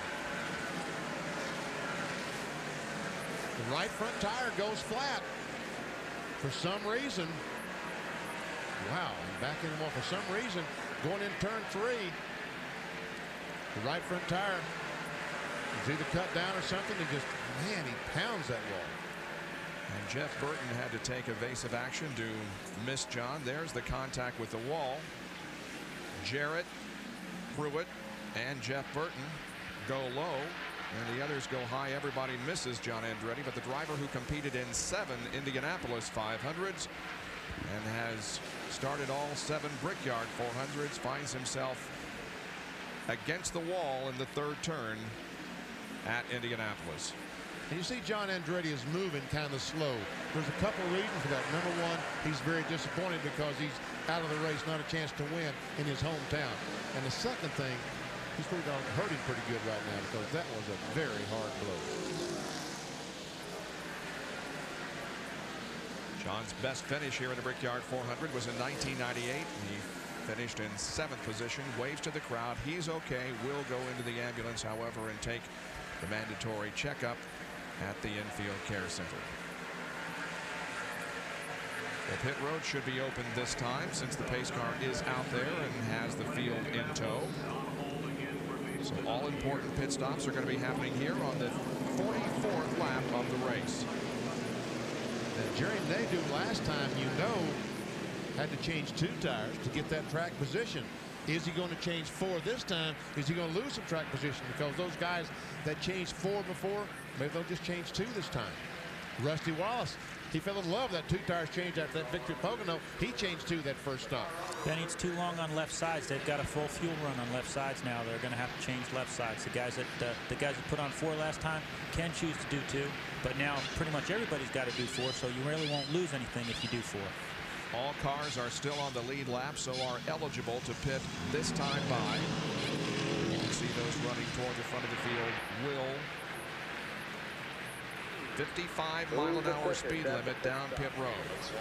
The right front tire goes flat for some reason. Wow, and backing him off for some reason, going in turn 3. The right front tire is either cut down or something. He just, man, he pounds that wall.
And Jeff Burton had to take evasive action to miss John. There's the contact with the wall. Jarrett, Pruitt, and Jeff Burton go low, and the others go high. Everybody misses John Andretti, but the driver who competed in 7 Indianapolis 500s and has started all 7 Brickyard 400s finds himself against the wall in the 3rd turn at Indianapolis.
And you see John Andretti is moving kind of slow. There's a couple of reasons for that. Number one, he's very disappointed because he's out of the race, not a chance to win in his hometown. And the second thing, he's pretty hurting pretty good right now because that was a very hard blow.
John's best finish here in the Brickyard 400 was in 1998. He finished in 7th position, waves to the crowd. He's okay, will go into the ambulance, however, and take the mandatory checkup at the infield care center. The pit road should be open this time since the pace car is out there and has the field in tow. So all important pit stops are going to be happening here on the 44th lap of the race.
And Jerry Nadeau last time, had to change 2 tires to get that track position. Is he going to change 4 this time? Is he going to lose some track position? Because those guys that changed 4 before, maybe they'll just change 2 this time. Rusty Wallace, he fell in love with that 2 tires change after that victory at Pocono. He changed 2 that first stop.
Benny, it's too long on left sides. They've got a full fuel run on left sides now. They're going to have to change left sides. The guys that put on 4 last time can choose to do 2, but now pretty much everybody's got to do 4, so you really won't lose anything if you do 4.
All cars are still on the lead lap, so are eligible to pit this time by. You can see those running toward the front of the field. Will 55-mile-an-hour speed limit down pit road.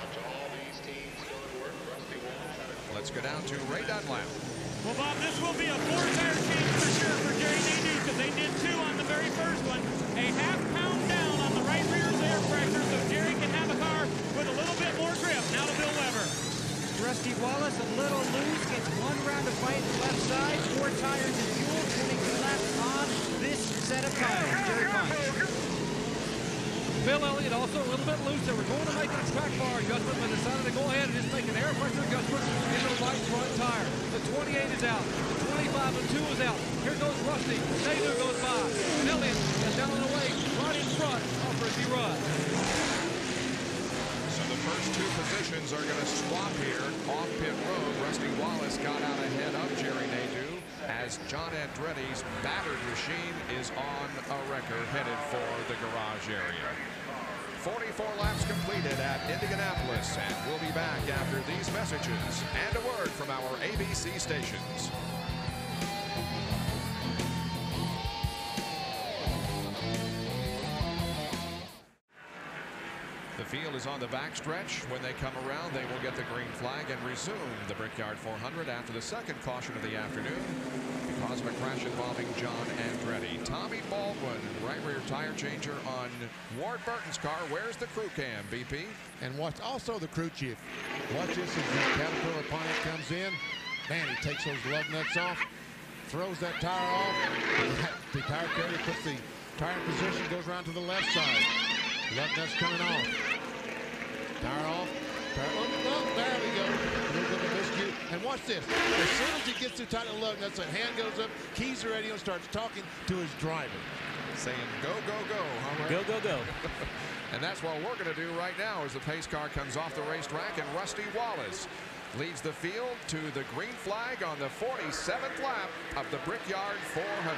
Let's go down to Ray Dunlap.
Well, Bob, this will be a 4-tire change for sure for Jerry Nadeau because they did 2 on the very first one. A half-pound down on the right rear's air pressure so Jerry can have a car with a little bit more grip. Now to Bill Weber.
Rusty Wallace a little loose, gets 1 round of fight left side, 4 tires and fuel, 22 laps on this set of tires. Jerry Fine.
Bill Elliott also a little bit loose. They were going to make a track bar adjustment, but decided to go ahead and just make an air pressure adjustment into the right front tire. The 28 is out. The 25 and 2 is out. Here goes Rusty. Nadeau goes by. And Elliott is down and away right in front of Ricky Rudd.
So the first 2 positions are going to swap here off pit road. Rusty Wallace got out ahead of Jerry Nadeau as John Andretti's battered machine is on a wrecker headed for the garage area. 44 laps completed at Indianapolis, and we'll be back after these messages and a word from our ABC stations. The field is on the backstretch. When they come around, they will get the green flag and resume the Brickyard 400 after the second caution of the afternoon because of a crash involving John Andretti. Tommy Baldwin, right rear tire changer on Ward Burton's car. Where's the crew cam, BP?
And watch also the crew chief. Watch this as the Caterpillar Pontiac comes in. Man, he takes those lug nuts off, throws that tire off. The tire carrier puts the tire in position, goes around to the left side. Lug nuts coming off. Tire off. Oh, there we go. A little bit of miscue. And watch this. As soon as he gets too tight on the lug nuts, the hand goes up, keys the radio, and starts talking to his driver.
Saying, go, go, go. Huh,
go, go, go.
And that's what we're going to do right now as the pace car comes off the racetrack, and Rusty Wallace leads the field to the green flag on the 47th lap of the Brickyard 400.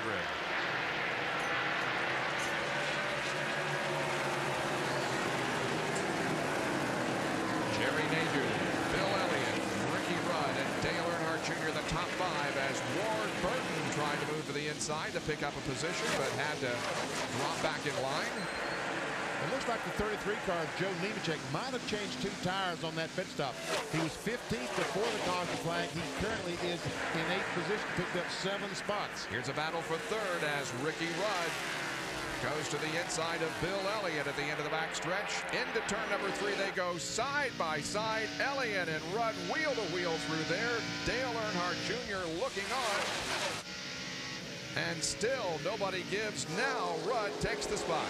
Jerry Nadeau, Bill Elliott, Ricky Rudd, and Dale Earnhardt Jr. the top 5 as Ward Burton tried to move to the inside to pick up a position, but had to drop back in line.
It looks like the 33 car, Joe Nemechek, might have changed 2 tires on that pit stop. He was 15th before the caution flag. He currently is in 8th position, picked up 7 spots.
Here's a battle for 3rd as Ricky Rudd goes to the inside of Bill Elliott at the end of the backstretch. Into turn number 3 they go side by side. Elliott and Rudd wheel to wheel through there. Dale Earnhardt Jr. looking on. And still nobody gives. Now Rudd takes the spot.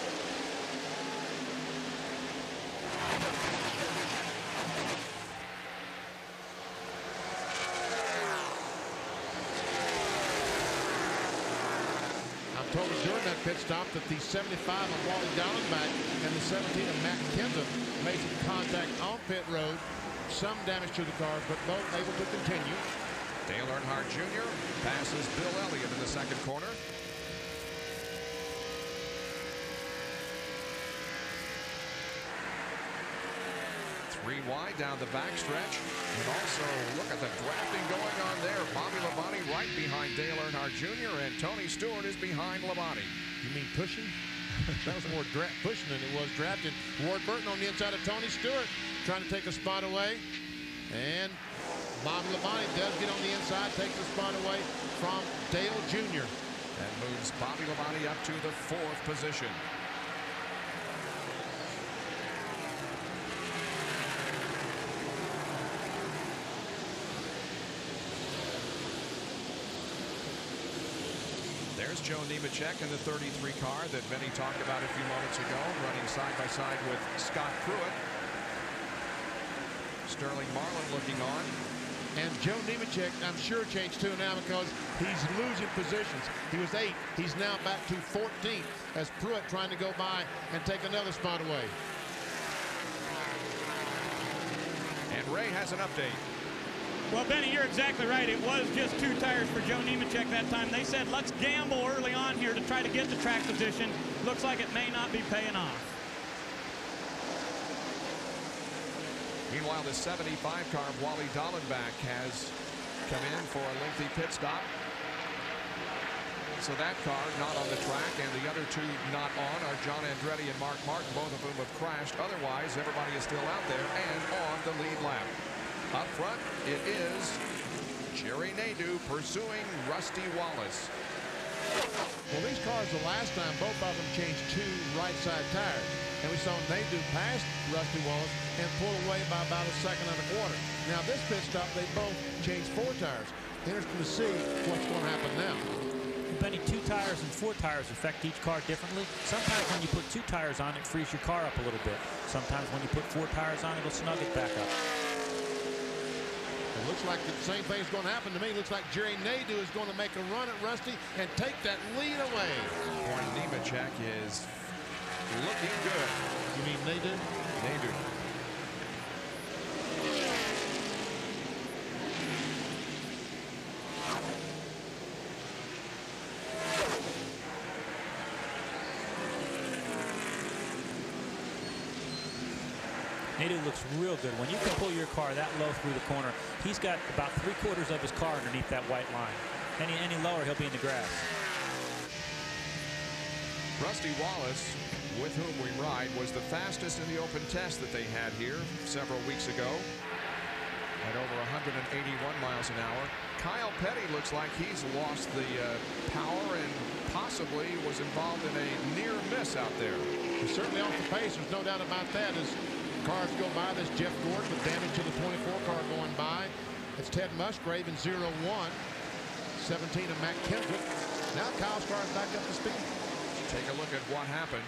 Told us during that pit stop that the 75 of Wally Dallenbach and the 17 of Matt Kenseth made some contact on pit road. Some damage to the cars, but both able to continue.
Dale Earnhardt Jr. passes Bill Elliott in the 2nd corner. Three wide down the backstretch. And also, look at the drafting going on there. Bobby Labonte right behind Dale Earnhardt Jr. and Tony Stewart is behind Labonte.
You mean pushing? That was more pushing than it was drafting. Ward Burton on the inside of Tony Stewart trying to take a spot away. And Bobby Labonte does get on the inside, takes the spot away from Dale Jr.
That moves Bobby Labonte up to the 4th position. There's Joe Nemechek in the 33 car that Vinny talked about a few moments ago, running side by side with Scott Pruitt. Sterling Marlin looking on.
And Joe Nemechek, I'm sure, changed too now because he's losing positions. He was 8th. He's now back to 14th as Pruitt trying to go by and take another spot away.
And Ray has an update.
Well, Benny, you're exactly right. It was just 2 tires for Joe Nemechek that time. They said, let's gamble early on here to try to get the track position. Looks like it may not be paying off.
Meanwhile, the 75 car of Wally Dallenbach has come in for a lengthy pit stop. So that car not on the track, and the other 2 not on are John Andretti and Mark Martin, both of whom have crashed. Otherwise, everybody is still out there and on the lead lap. Up front, it is Jerry Nadeau pursuing Rusty Wallace.
Well, these cars, the last time, both of them changed 2 right-side tires. And we saw Nadeau pass Rusty Wallace and pull away by about a 2.25 seconds. Now, this pit stop, they both changed 4 tires. Interesting to see what's going to happen now.
Benny, 2 tires and 4 tires affect each car differently. Sometimes when you put 2 tires on, it frees your car up a little bit. Sometimes when you put 4 tires on, it'll snug it back up.
It looks like the same thing's going to happen to me. Looks like Jerry Nadeau is going to make a run at Rusty and take that lead away.
Boy, Nemechek is looking good.
You mean Nadeau?
Nadeau.
Nadeau looks real good. When you can pull your car that low through the corner, he's got about 3/4 of his car underneath that white line. Any lower, he'll be in the grass.
Rusty Wallace, with whom we ride, was the fastest in the open test that they had here several weeks ago at over 181 miles an hour. Kyle Petty looks like he's lost the power and possibly was involved in a near miss out there.
He's certainly off the pace. There's no doubt about that. As cars go by, there's Jeff Gordon with damage to the 24 car going by. It's Ted Musgrave in 0-1. 17 of Matt Kenseth. Now Kyle's car is back up to speed.
Take a look at what happened.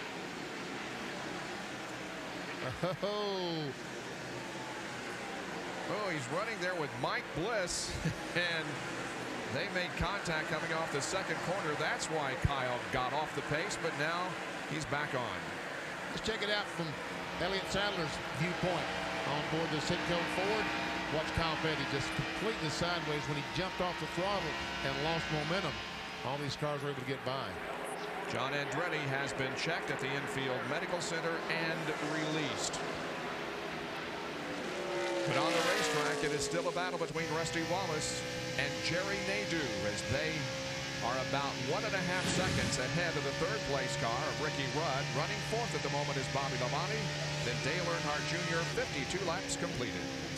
Oh, he's running there with Mike Bliss, and they made contact coming off the 2nd corner. That's why Kyle got off the pace, but now he's back on.
Let's check it out from Elliott Sadler's viewpoint on board the Citgo Ford. Watch Kyle Petty just completely sideways when he jumped off the throttle and lost momentum. All these cars were able to get by.
John Andretti has been checked at the infield medical center and released. But on the racetrack, it is still a battle between Rusty Wallace and Jerry Nadeau as they are about 1.5 seconds ahead of the third place car of Ricky Rudd. Running fourth at the moment is Bobby Labonte. Then Dale Earnhardt Jr., 52 laps completed.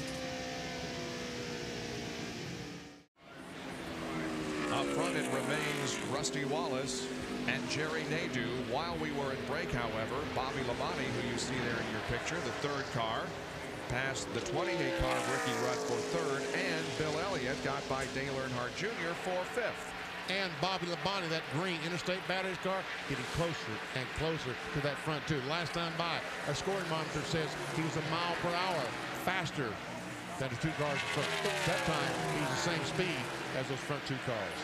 Up front it remains Rusty Wallace and Jerry Nadeau. While we were in break, however, Bobby Labonte, who you see there in your picture, the third car, passed the 28 car of Ricky Rudd for third, and Bill Elliott got by Dale Earnhardt Jr. for fifth.
And Bobby Labonte, that green Interstate Batteries car, getting closer and closer to that front two. Last time by, our scoring monitor says he was 1 mile per hour faster than the two cars in front. That time, he was the same speed as those front two cars.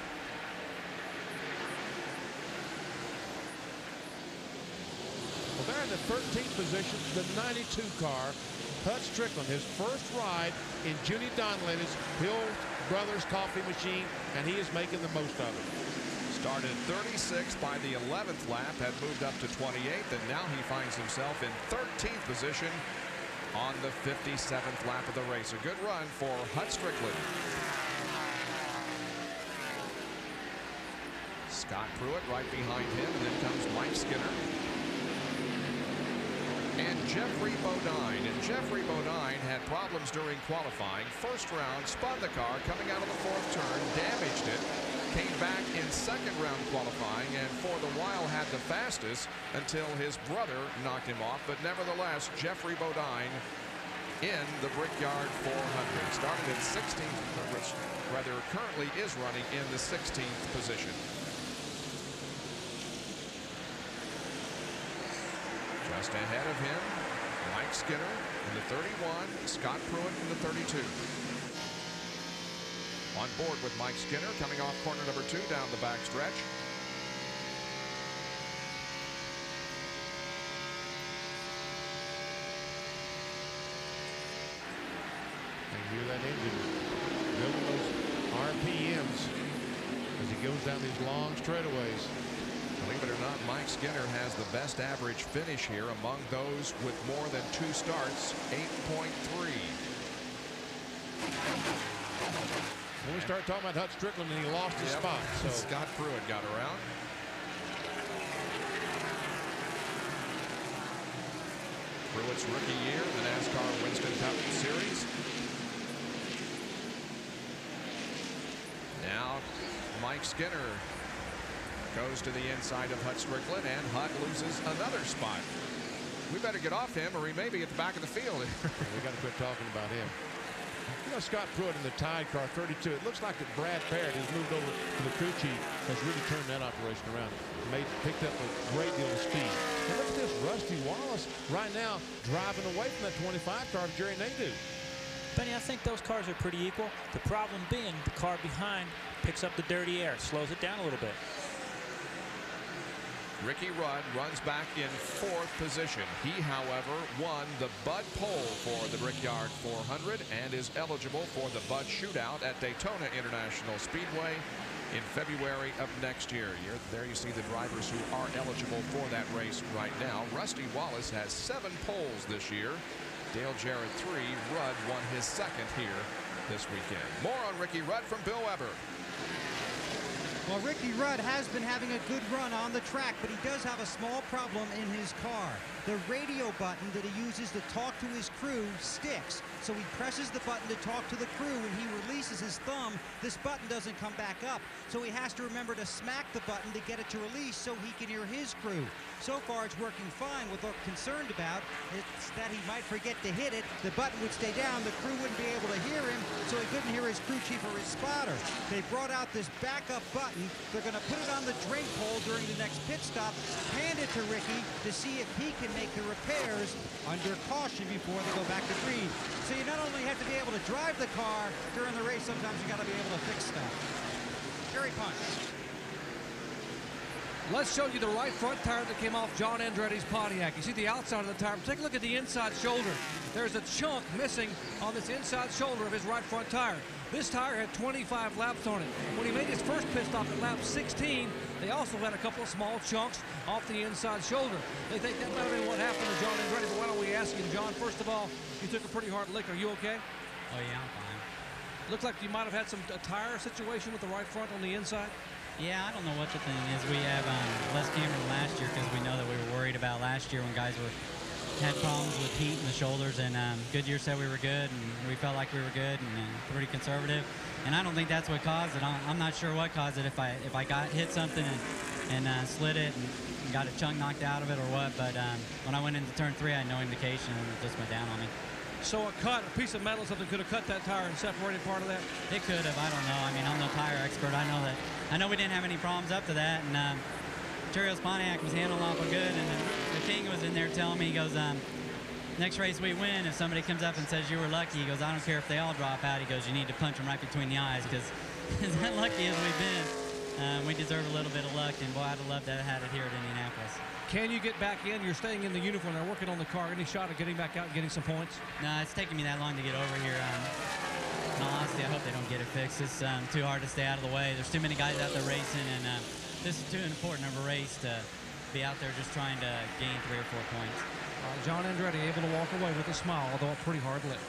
Well, they're in the 13th position, the 92 car. Hut Stricklin, his first ride in Junie Donlada's Hill Brothers Coffee Machine, and he is making the most of it.
Started 36th by the 11th lap, had moved up to 28th, and now he finds himself in 13th position on the 57th lap of the race. A good run for Hut Stricklin. Scott Pruitt right behind him, and then comes Mike Skinner. And Jeffrey Bodine. And Jeffrey Bodine had problems during qualifying. First round, spun the car coming out of the fourth turn, damaged it, came back in second round qualifying, and for the while had the fastest until his brother knocked him off. But nevertheless, Jeffrey Bodine in the Brickyard 400. Started in 16th, which rather currently is running in the 16th position. Just ahead of him, Mike Skinner in the 31, Scott Pruitt in the 32. On board with Mike Skinner coming off corner number 2 down the back stretch.
And hear that engine building those RPMs as he goes down these long straightaways.
Believe it or not, Mike Skinner has the best average finish here among those with more than 2 starts, 8.3.
When we started talking about Hut Stricklin, and he lost his spot. So
Scott Pruitt got around. Pruitt's rookie year in the NASCAR Winston Cup Series. Now Mike Skinner goes to the inside of Hut Stricklin, and Hut loses another spot. We better get off him, or he may be at the back of the field.
We got to quit talking about him. You know, Scott Pruitt in the Tide car 32. It looks like that Brad Parrott has moved over to the crew chief, has really turned that operation around. Picked up a great deal of speed. And look at this, Rusty Wallace right now driving away from that 25 car of Jerry Nadeau.
Benny, I think those cars are pretty equal. The problem being the car behind picks up the dirty air, slows it down a little bit.
Ricky Rudd runs back in 4th position. He, however, won the Bud Pole for the Brickyard 400 and is eligible for the Bud Shootout at Daytona International Speedway in February of next year. There you see the drivers who are eligible for that race right now. Rusty Wallace has 7 poles this year. Dale Jarrett 3. Rudd won his 2nd here this weekend. More on Ricky Rudd from Bill Weber.
Well, Ricky Rudd has been having a good run on the track, but he does have a small problem in his car. The radio button that he uses to talk to his crew sticks. So he presses the button to talk to the crew. When he releases his thumb, this button doesn't come back up. So he has to remember to smack the button to get it to release so he can hear his crew. So far, it's working fine. What they're concerned about is that he might forget to hit it. The button would stay down. The crew wouldn't be able to hear him, so he couldn't hear his crew chief or his spotter. They brought out this backup button. They're going to put it on the drink pole during the next pit stop, hand it to Ricky to see if he can make the repairs under caution before they go back to breathe. So you not only have to be able to drive the car during the race, sometimes you got to be able to fix stuff. Jerry Punch.
Let's show you the right front tire that came off John Andretti's Pontiac. You see the outside of the tire. Take a look at the inside shoulder. There's a chunk missing on this inside shoulder of his right front tire. This tire had 25 laps on it. When he made his first pit stop at lap 16, they also had a couple of small chunks off the inside shoulder. They think that might have been what happened to John Andretti, but why don't we ask him, John, first of all, you took a pretty hard lick. Are you okay?
Oh, yeah, I'm fine.
Looks like you might have had a tire situation with the right front on the inside.
Yeah, I don't know what the thing is. We have less camera than last year because we know that we were worried about last year when guys had problems with heat in the shoulders, and Goodyear said we were good, and we felt like we were good and pretty conservative. And I don't think that's what caused it. I'm not sure what caused it, if I hit something and slid it and got a chunk knocked out of it or what. But when I went into turn 3, I had no indication, and it just went down on me.
So a piece of metal, something could have cut that tire and separated part of that?
It could have. I don't know. I mean, I'm no tire expert. I know we didn't have any problems up to that, and Cheerios Pontiac was handling awful good, and the King was in there telling me, he goes, next race we win, if somebody comes up and says you were lucky, he goes, I don't care if they all drop out. He goes, you need to punch them right between the eyes, because as unlucky as we've been, we deserve a little bit of luck, and boy, I'd have loved to have had it here at Indianapolis.
Can you get back in? You're staying in the uniform. They're working on the car. Any shot of getting back out and getting some points?
No, it's taking me that long to get over here. In all honesty, I hope they don't get it fixed. It's too hard to stay out of the way. There's too many guys out there racing, and this is too important of a race to be out there just trying to gain 3 or 4 points.
John Andretti able to walk away with a smile, although a pretty hard lick.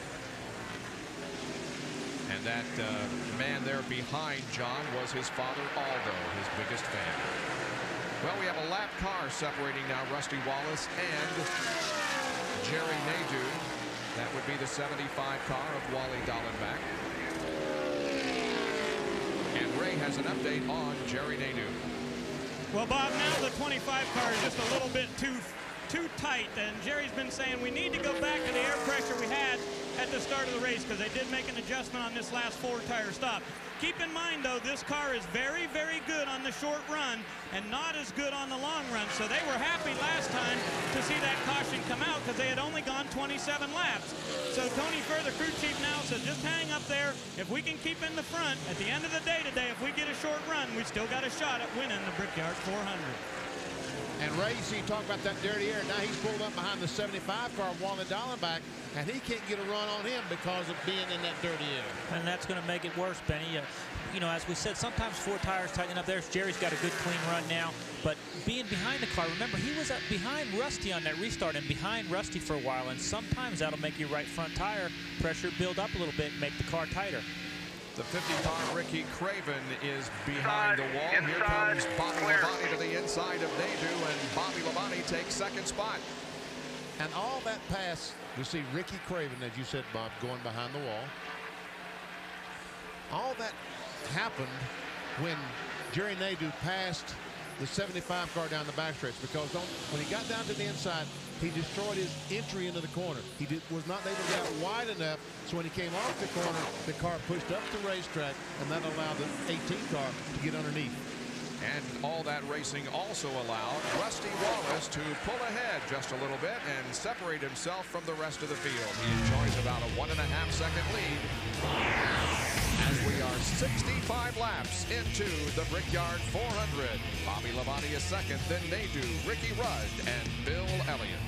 And that man there behind John was his father, Aldo, his biggest fan. Well, we have a lap car separating now Rusty Wallace and Jerry Nadeau. That would be the 75 car of Wally Dallenbach. And Ray has an update on Jerry Nadeau.
Well, Bob, now the 25 car is just a little bit too tight, and Jerry's been saying we need to go back to the air pressure we had at the start of the race, because they did make an adjustment on this last 4-tire stop. Keep in mind, though, this car is very, very good on the short run and not as good on the long run, so they were happy last time to see that caution come out because they had only gone 27 laps. So Tony Furr, the crew chief, now says just hang up there. If we can keep in the front, at the end of the day today, if we get a short run, we still got a shot at winning the Brickyard 400.
And Ray, see, talk about that dirty air. Now he's pulled up behind the 75 car of Wally Dallenbach, and he can't get a run on him because of being in that dirty air.
And that's going to make it worse, Benny. You know, as we said, sometimes 4 tires tighten up there. Jerry's got a good clean run now, but being behind the car, remember, he was behind Rusty on that restart and behind Rusty for a while, and sometimes that'll make your right front tire pressure build up a little bit and make the car tighter.
The 50 car Ricky Craven is behind the wall. Here comes Bobby Labonte to the inside of Nadeau, and Bobby Labonte takes second spot.
And all that pass, you see Ricky Craven, as you said, Bob, going behind the wall. All that happened when Jerry Nadeau passed the 75 car down the backstretch, because when he got down to the inside, he destroyed his entry into the corner. He was not able to get out wide enough, so when he came off the corner, the car pushed up the racetrack, and that allowed the 18 car to get underneath.
And all that racing also allowed Rusty Wallace to pull ahead just a little bit and separate himself from the rest of the field. He enjoys about a 1.5-second lead as we are 65 laps into the Brickyard 400. Bobby Labonte is second, then Nadeau, Ricky Rudd, and Bill Elliott.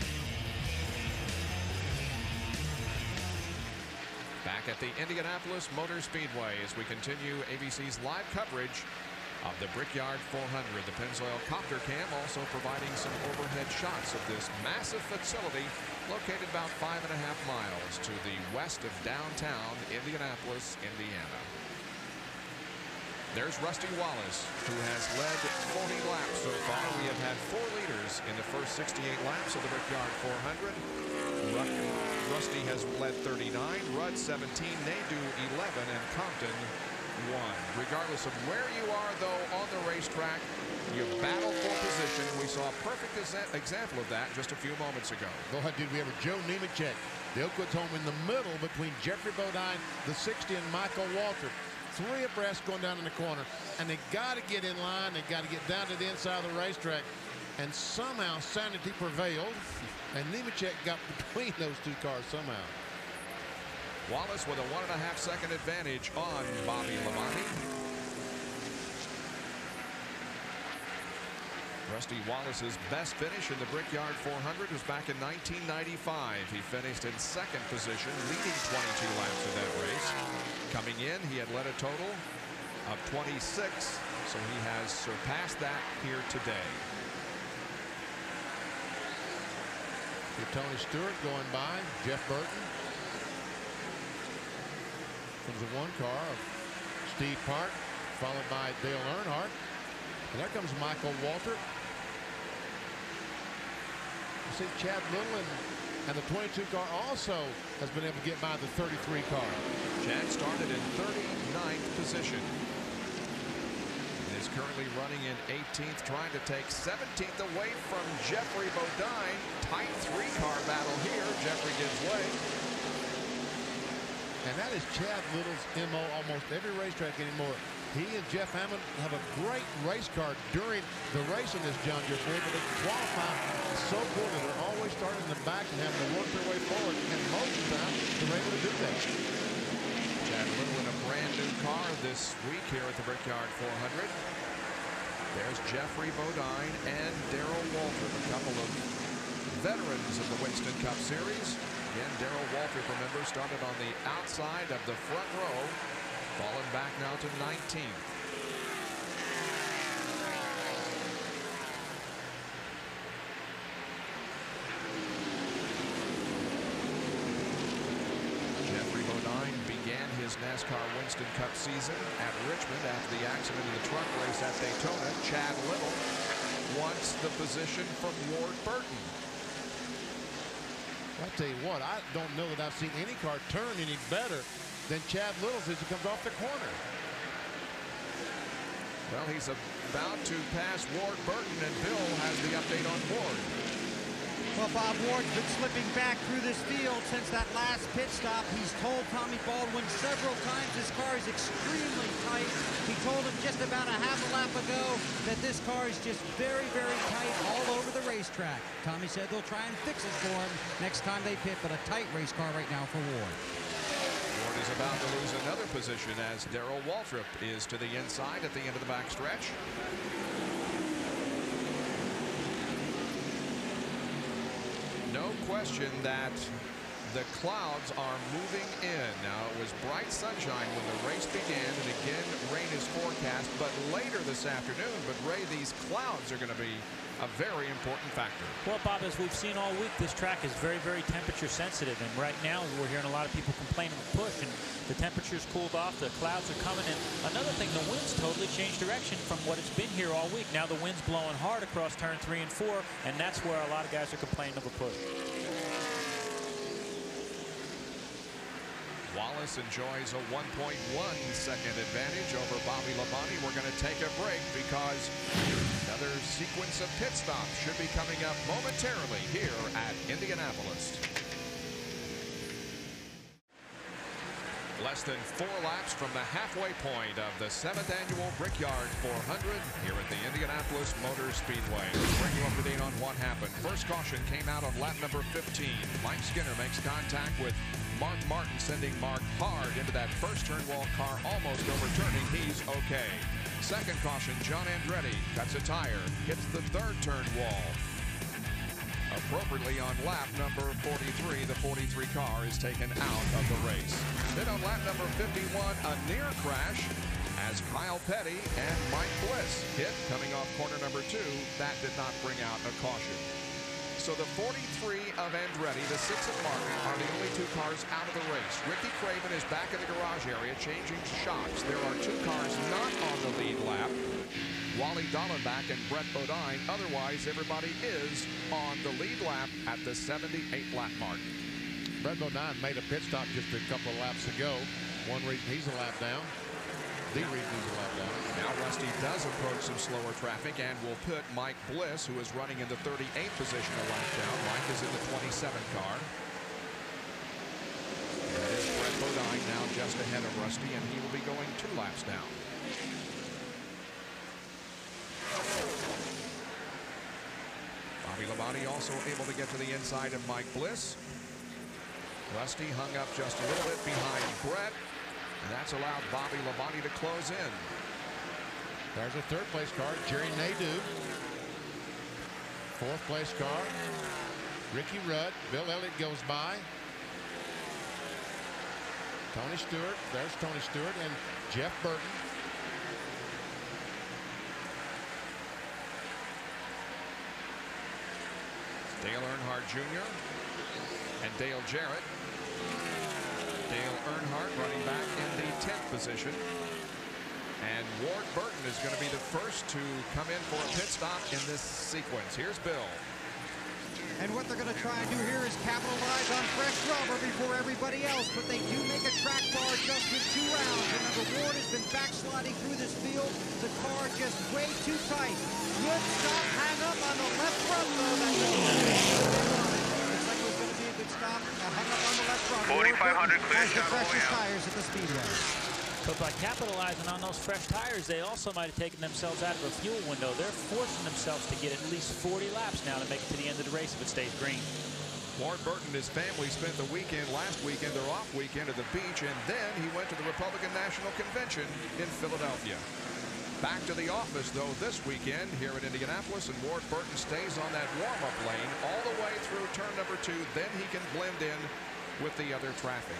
Back at the Indianapolis Motor Speedway as we continue ABC's live coverage of the Brickyard 400. The Pennzoil Copter Cam also providing some overhead shots of this massive facility located about 5.5 miles to the west of downtown Indianapolis, Indiana. There's Rusty Wallace, who has led 40 laps so far. We have had 4 leaders in the first 68 laps of the Brickyard 400. Rusty has led 39, Rudd 17, Nadeau 11, and Compton 1. Regardless of where you are, though, on the racetrack, you battle for position. We saw a perfect example of that just a few moments ago.
Boy, did we ever. Joe Nemechek, the Oakwood's home in the middle between Jeffrey Bodine, the 60, and Michael Waltrip. 3 abreast going down in the corner, and they got to get in line. They got to get down to the inside of the racetrack, and somehow sanity prevailed, and Nemechek got between those 2 cars somehow.
Wallace with a 1.5-second advantage on Bobby Labonte. Rusty Wallace's best finish in the Brickyard 400 was back in 1995. He finished in second position, leading 22 laps of that race. Coming in, he had led a total of 26, so he has surpassed that here today.
Here Tony Stewart going by, Jeff Burton. Comes the one car of Steve Park, followed by Dale Earnhardt. And there comes Michael Waltrip. You see Chad Little and the 22 car also has been able to get by the 33 car.
Chad started in 39th position. And is currently running in 18th, trying to take 17th away from Jeffrey Bodine. Tight three-car battle here. Jeffrey gives way.
And that is Chad Little's MO almost every racetrack anymore. He and Jeff Hammond have a great race car during the race in this John Deere Ford, but they qualify so poorly. They're always starting in the back and having to work their way forward, and most of the time they're able to do that.
Chad Little in a brand new car this week here at the Brickyard 400. There's Jeffrey Bodine and Darrell Waltrip, a couple of veterans of the Winston Cup Series. Again, Darrell Waltrip, remember, started on the outside of the front row, falling back now to 19th. Jeffrey Bodine began his NASCAR Winston Cup season at Richmond after the accident in the truck race at Daytona. Chad Little wants the position from Ward Burton.
I tell you what, I don't know that I've seen any car turn any better than Chad Little's as he comes off the corner.
Well, he's about to pass Ward Burton, and Bill has the update on Ward.
Well, Bob Ward's been slipping back through this field since that last pit stop. He's told Tommy Baldwin several times his car is extremely tight. He told him just about a half a lap ago that this car is just very, very tight all over the racetrack. Tommy said they'll try and fix it for him next time they pit, but a tight race car right now for Ward.
Ward is about to lose another position as Darrell Waltrip is to the inside at the end of the backstretch. No question that the clouds are moving in. Now, it was bright sunshine when the race began, and again, rain is forecast, but later this afternoon. But, Ray, these clouds are going to be a very important factor.
Well, Bob, as we've seen all week, this track is very, very temperature sensitive. And right now, we're hearing a lot of people complaining of push, and the temperature's cooled off. The clouds are coming in. Another thing, the wind's totally changed direction from what it's been here all week. Now the wind's blowing hard across turn 3 and 4, and that's where a lot of guys are complaining of a push.
Wallace enjoys a 1.1-second advantage over Bobby Labonte. We're going to take a break because another sequence of pit stops should be coming up momentarily here at Indianapolis. Less than 4 laps from the halfway point of the 7th annual Brickyard 400 here at the Indianapolis Motor Speedway. Let's bring you up to date on what happened. First caution came out on lap number 15. Mike Skinner makes contact with Mark Martin, sending Mark hard into that first turn wall car, almost overturning. He's okay. Second caution, John Andretti cuts a tire, hits the third turn wall. Appropriately on lap number 43, the 43 car is taken out of the race. Then on lap number 51, a near crash as Kyle Petty and Mike Bliss hit coming off corner number 2. That did not bring out a caution. So the 43 of Andretti, the 6 of Martin, are the only 2 cars out of the race. Ricky Craven is back in the garage area changing shocks. There are 2 cars not on the lead lap. Wally Dallenbach and Brett Bodine. Otherwise, everybody is on the lead lap at the 78 lap mark.
Brett Bodine made a pit stop just a couple of laps ago. One reason he's a lap down. The reason he's a lap down.
Now Rusty does approach some slower traffic and will put Mike Bliss, who is running in the 38th position, a lap down. Mike is in the 27 car. That is Brett Bodine now just ahead of Rusty, and he will be going 2 laps down. Bobby Labonte also able to get to the inside of Mike Bliss. Rusty hung up just a little bit behind Brett, and that's allowed Bobby Labonte to close in.
There's a third place car, Jerry Nadeau. Fourth place car, Ricky Rudd. Bill Elliott goes by. Tony Stewart, there's Tony Stewart and Jeff Burton.
Dale Earnhardt Jr. and Dale Jarrett. Dale Earnhardt running back in the 10th position. And Ward Burton is going to be the first to come in for a pit stop in this sequence. Here's Bill.
And what they're going to try and do here is capitalize on fresh rubber before everybody else, but they do make a track bar adjustment 2 rounds. Remember, Ward has been backsliding through this field. The car just way too tight. Good stop, hang up on the left front, though. That's looks like it was going to be a good stop. Now hang up on the left front.
4,500 clear
has the freshest tires at the speedway.
But by capitalizing on those fresh tires, they also might have taken themselves out of a fuel window. They're forcing themselves to get at least 40 laps now to make it to the end of the race if it stays green.
Ward Burton and his family spent the weekend last weekend, their off weekend, at the beach, and then he went to the Republican National Convention in Philadelphia. Back to the office, though, this weekend here in Indianapolis, and Ward Burton stays on that warm-up lane all the way through turn number 2. Then he can blend in with the other traffic.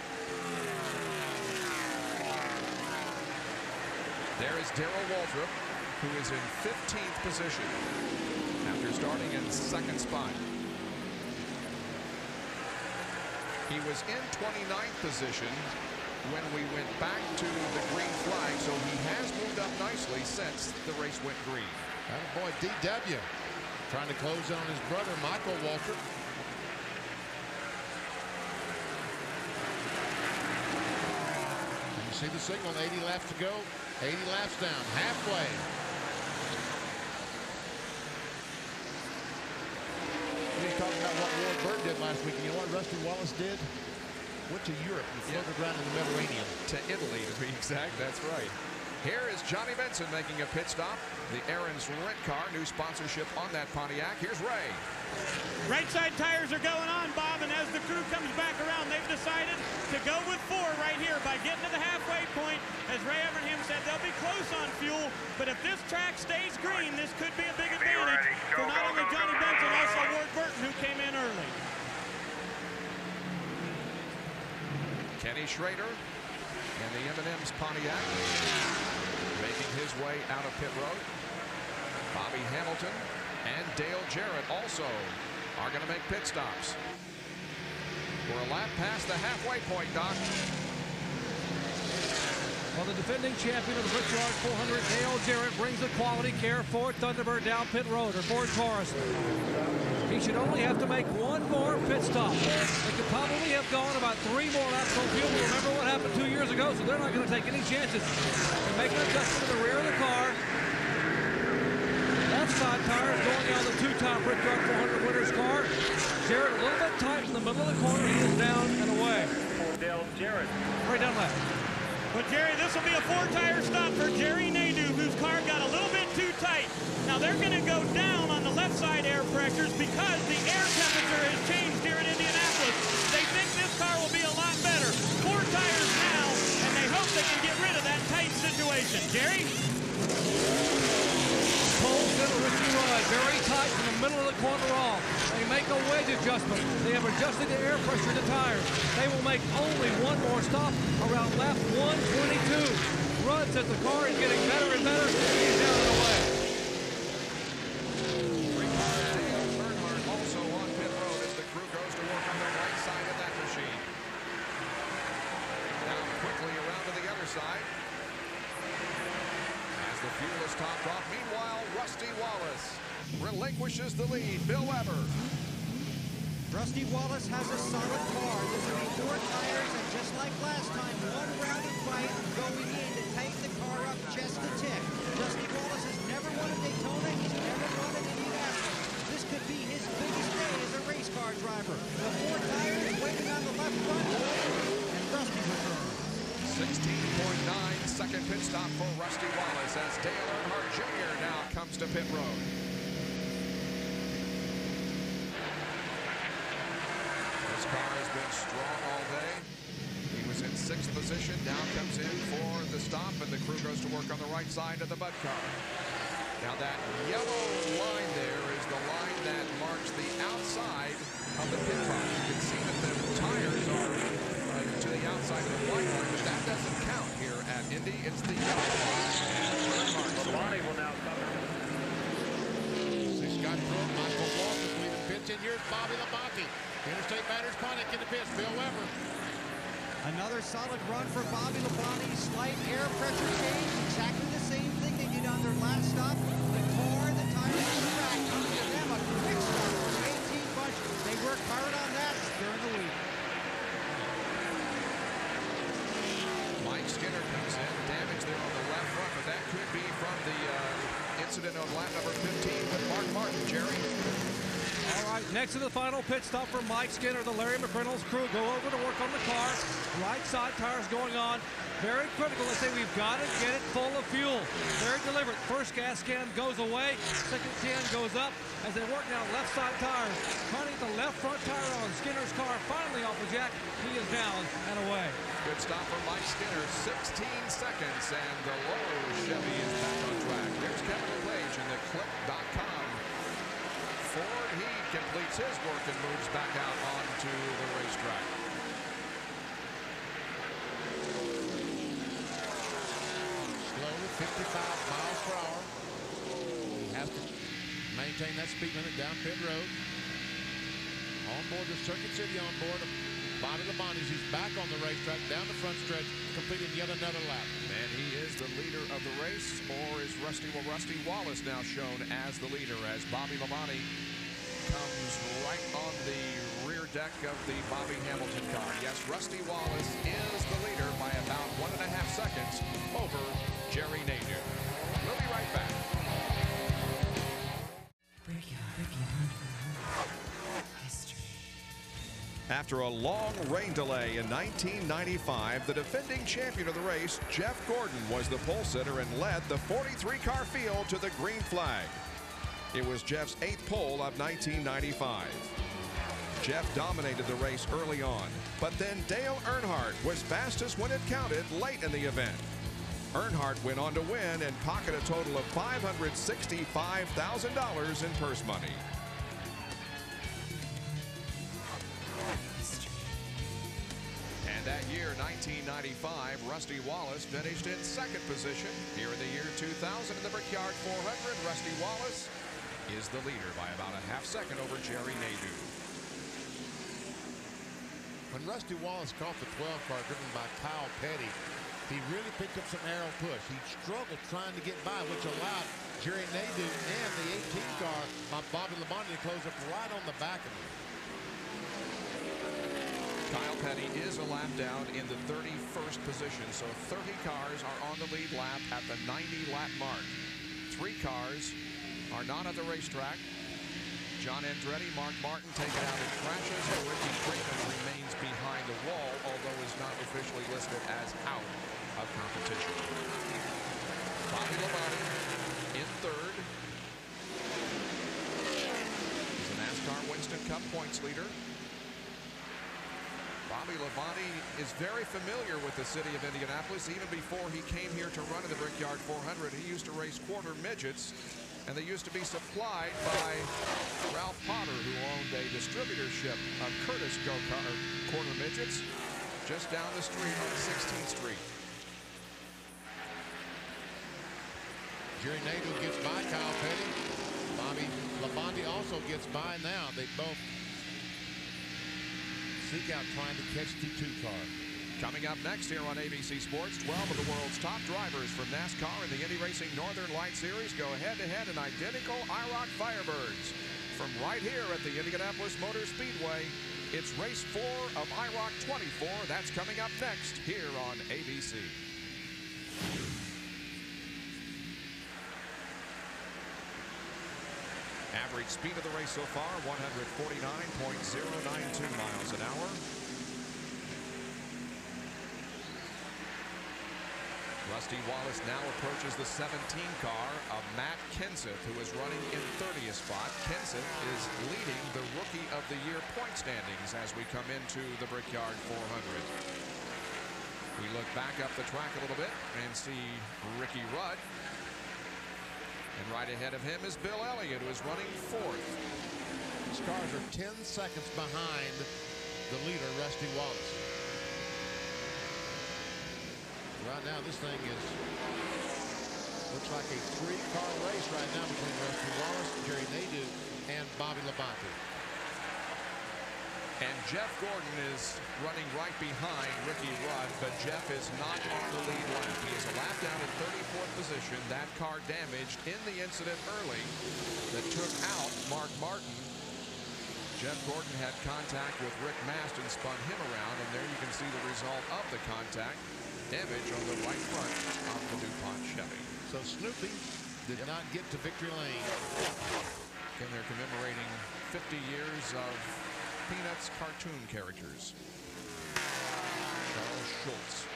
There is Darrell Waltrip, who is in 15th position after starting in 2nd spot. He was in 29th position when we went back to the green flag, so he has moved up nicely since the race went green.
Boy, DW trying to close in on his brother, Michael Waltrip. You see the signal, 80 laps to go. 80 laps down, halfway. He's talking about what Ward Burton did last week. You know what Rusty Wallace did? Went to Europe and floated around in the Mediterranean.
To Italy, to be exact. That's right. Here is Johnny Benson making a pit stop. The Aaron's Rent Car, new sponsorship on that Pontiac. Here's Ray.
Right side tires are going on, Bob, and as the crew comes back around, they've decided to go with 4 right here by getting to the halfway point. As Ray Evernham said, they'll be close on fuel, but if this track stays green, this could be a big advantage for not only Johnny Benson, also Ward Burton, who came in early.
Kenny Schrader and the M&M's Pontiac making his way out of pit road. Bobby Hamilton and Dale Jarrett also are going to make pit stops. We're a lap past the halfway point, Doc.
Well, the defending champion of the Brickyard 400, Dale Jarrett, brings the quality care Ford Thunderbird down pit road, or Ford Taurus. He should only have to make 1 more pit stop. They could probably have gone about 3 more laps on fuel. Remember what happened 2 years ago, so they're not going to take any chances. They make an adjustment to the rear of the car. Left side tires going on the 2-time Brickyard 400 winner's car. Jarrett a little bit tight in the middle of the corner. He is down and away.
Dale Jarrett.
Right down left.
But Jerry, this will be a 4-tire stop for Jerry Nadeau, whose car got a little bit too tight. Now they're going to go down on the left side air pressures because the air temperature has changed here in Indianapolis. They think this car will be a lot better. 4 tires now, and they hope they can get rid of that tight situation. Jerry?
Pole center, Ricky Rudd, very tight in the middle of the corner off. They make a wedge adjustment. They have adjusted the air pressure in the tires. They will make only 1 more stop around lap 122. Rudd says the car is getting better and better. He's down and away.
Earnhardt also on pit road as the crew goes to work on the right side of that machine. Now quickly around to the other side. As the fuel is topped off. Meanwhile, Rusty Wallace relinquishes the lead. Bill Weber.
Rusty Wallace has a solid car. This will be 4 tires, and just like last time, 1 round of fight going in to take the car up just a tick. Rusty Wallace has never won a Daytona. He's never won an Indianapolis. This could be his biggest day as a race car driver. The 4 tires waiting on the left front, and Rusty's return.
16.9 second pit stop for Rusty Wallace as Dale Earnhardt Jr. now comes to pit road. This car has been strong all day. He was in 6th position, now comes in for the stop, and the crew goes to work on the right side of the Bud car. Now that yellow line there is the line that marks the outside of the pit box. You can see that the tires are to the outside of the white line, but that doesn't count here at Indy. It's the yellow line. And
Labonte will now cover.
See Scott Pruitt, Michael Walker leading pits in. Here's Bobby Labonte. Interstate Batters Pontiac in the pits. Bill Weber.
Another solid run for Bobby Labonte. Slight air pressure change. Exactly the same thing they did on their last stop. The car, the tires, and the track coming to them. A quick start for the 18 bunch. They worked hard on that during the week.
Mike Skinner comes in, damage there on the left front, but that could be from the incident on lap number 15 with Mark Martin, Jerry.
All right, next to the final pit stop for Mike Skinner, the Larry McReynolds crew go over to work on the car. Right side tires going on. Very critical. They say we've got to get it full of fuel. Very deliberate. First gas can goes away. Second can goes up as they work now left side tires. Trying to get the left front tire on Skinner's car. Finally off the jack. He is down and away.
Good stop for Mike Skinner. 16 seconds and the low Chevy is back on track. Here's Kevin LePage in the clip.com. Ford, he completes his work and moves back out onto the racetrack.
Slow, 55 miles per hour. He has to maintain that speed limit down pit road. On board the Circuit City on board. Bobby Labonte, he's back on the racetrack, down the front stretch, completing yet another lap.
And he is the leader of the race, or is Rusty Wallace now shown as the leader as Bobby Labonte comes right on the rear deck of the Bobby Hamilton car. Yes, Rusty Wallace is the leader by about 1.5 seconds over Jerry Nadeau. We'll be right back. After a long rain delay in 1995, the defending champion of the race, Jeff Gordon, was the pole sitter and led the 43-car field to the green flag. It was Jeff's 8th pole of 1995. Jeff dominated the race early on, but then Dale Earnhardt was fastest when it counted late in the event. Earnhardt went on to win and pocket a total of $565,000 in purse money. That year, 1995, Rusty Wallace finished in 2nd position. Here in the year 2000 in the Brickyard 400, Rusty Wallace is the leader by about a half second over Jerry Nadeau.
When Rusty Wallace caught the 12 car driven by Kyle Petty, he really picked up some aero push. He struggled trying to get by, which allowed Jerry Nadeau and the 18 car by Bobby Labonte to close up right on the back of him.
Kyle Petty is a lap down in the 31st position, so 30 cars are on the lead lap at the 90-lap mark. 3 cars are not at the racetrack. John Andretti, Mark Martin taken out in crashes, and Ricky Freeman remains behind the wall, although is not officially listed as out of competition. Bobby Labonte in 3rd. He's a NASCAR Winston Cup points leader. Bobby Labonte is very familiar with the city of Indianapolis. Even before he came here to run in the Brickyard 400, he used to race quarter midgets, and they used to be supplied by Ralph Potter, who owned a distributorship of Curtis quarter midgets just down the street on 16th Street.
Jerry Nadeau gets by Kyle Petty. Bobby Labonte also gets by now. They both seek out trying to catch the 2 car.
Coming up next here on ABC Sports, 12 of the world's top drivers from NASCAR and the Indy Racing Northern Light Series go head-to-head in identical IROC Firebirds. From right here at the Indianapolis Motor Speedway, it's race 4 of IROC 24. That's coming up next here on ABC. Average speed of the race so far, 149.092 miles an hour. Rusty Wallace now approaches the 17 car of Matt Kenseth, who is running in 30th spot. Kenseth is leading the Rookie of the Year point standings as we come into the Brickyard 400. We look back up the track a little bit and see Ricky Rudd And right ahead of him is Bill Elliott, who is running 4th.
These cars are 10 seconds behind the leader, Rusty Wallace. Right now, this thing looks like a 3-car race right now between Rusty Wallace, Jerry Nadeau, and Bobby Labonte.
And Jeff Gordon is running right behind Ricky Rudd, but Jeff is not on the lead lap. He is a lap down in 34th position. That car damaged in the incident early that took out Mark Martin. Jeff Gordon had contact with Rick Mast and spun him around, and there you can see the result of the contact. Damage on the right front of the DuPont Chevy.
So Snoopy did not get to victory lane.
Again, they're commemorating 50 years of Peanuts cartoon characters. Charles Schultz.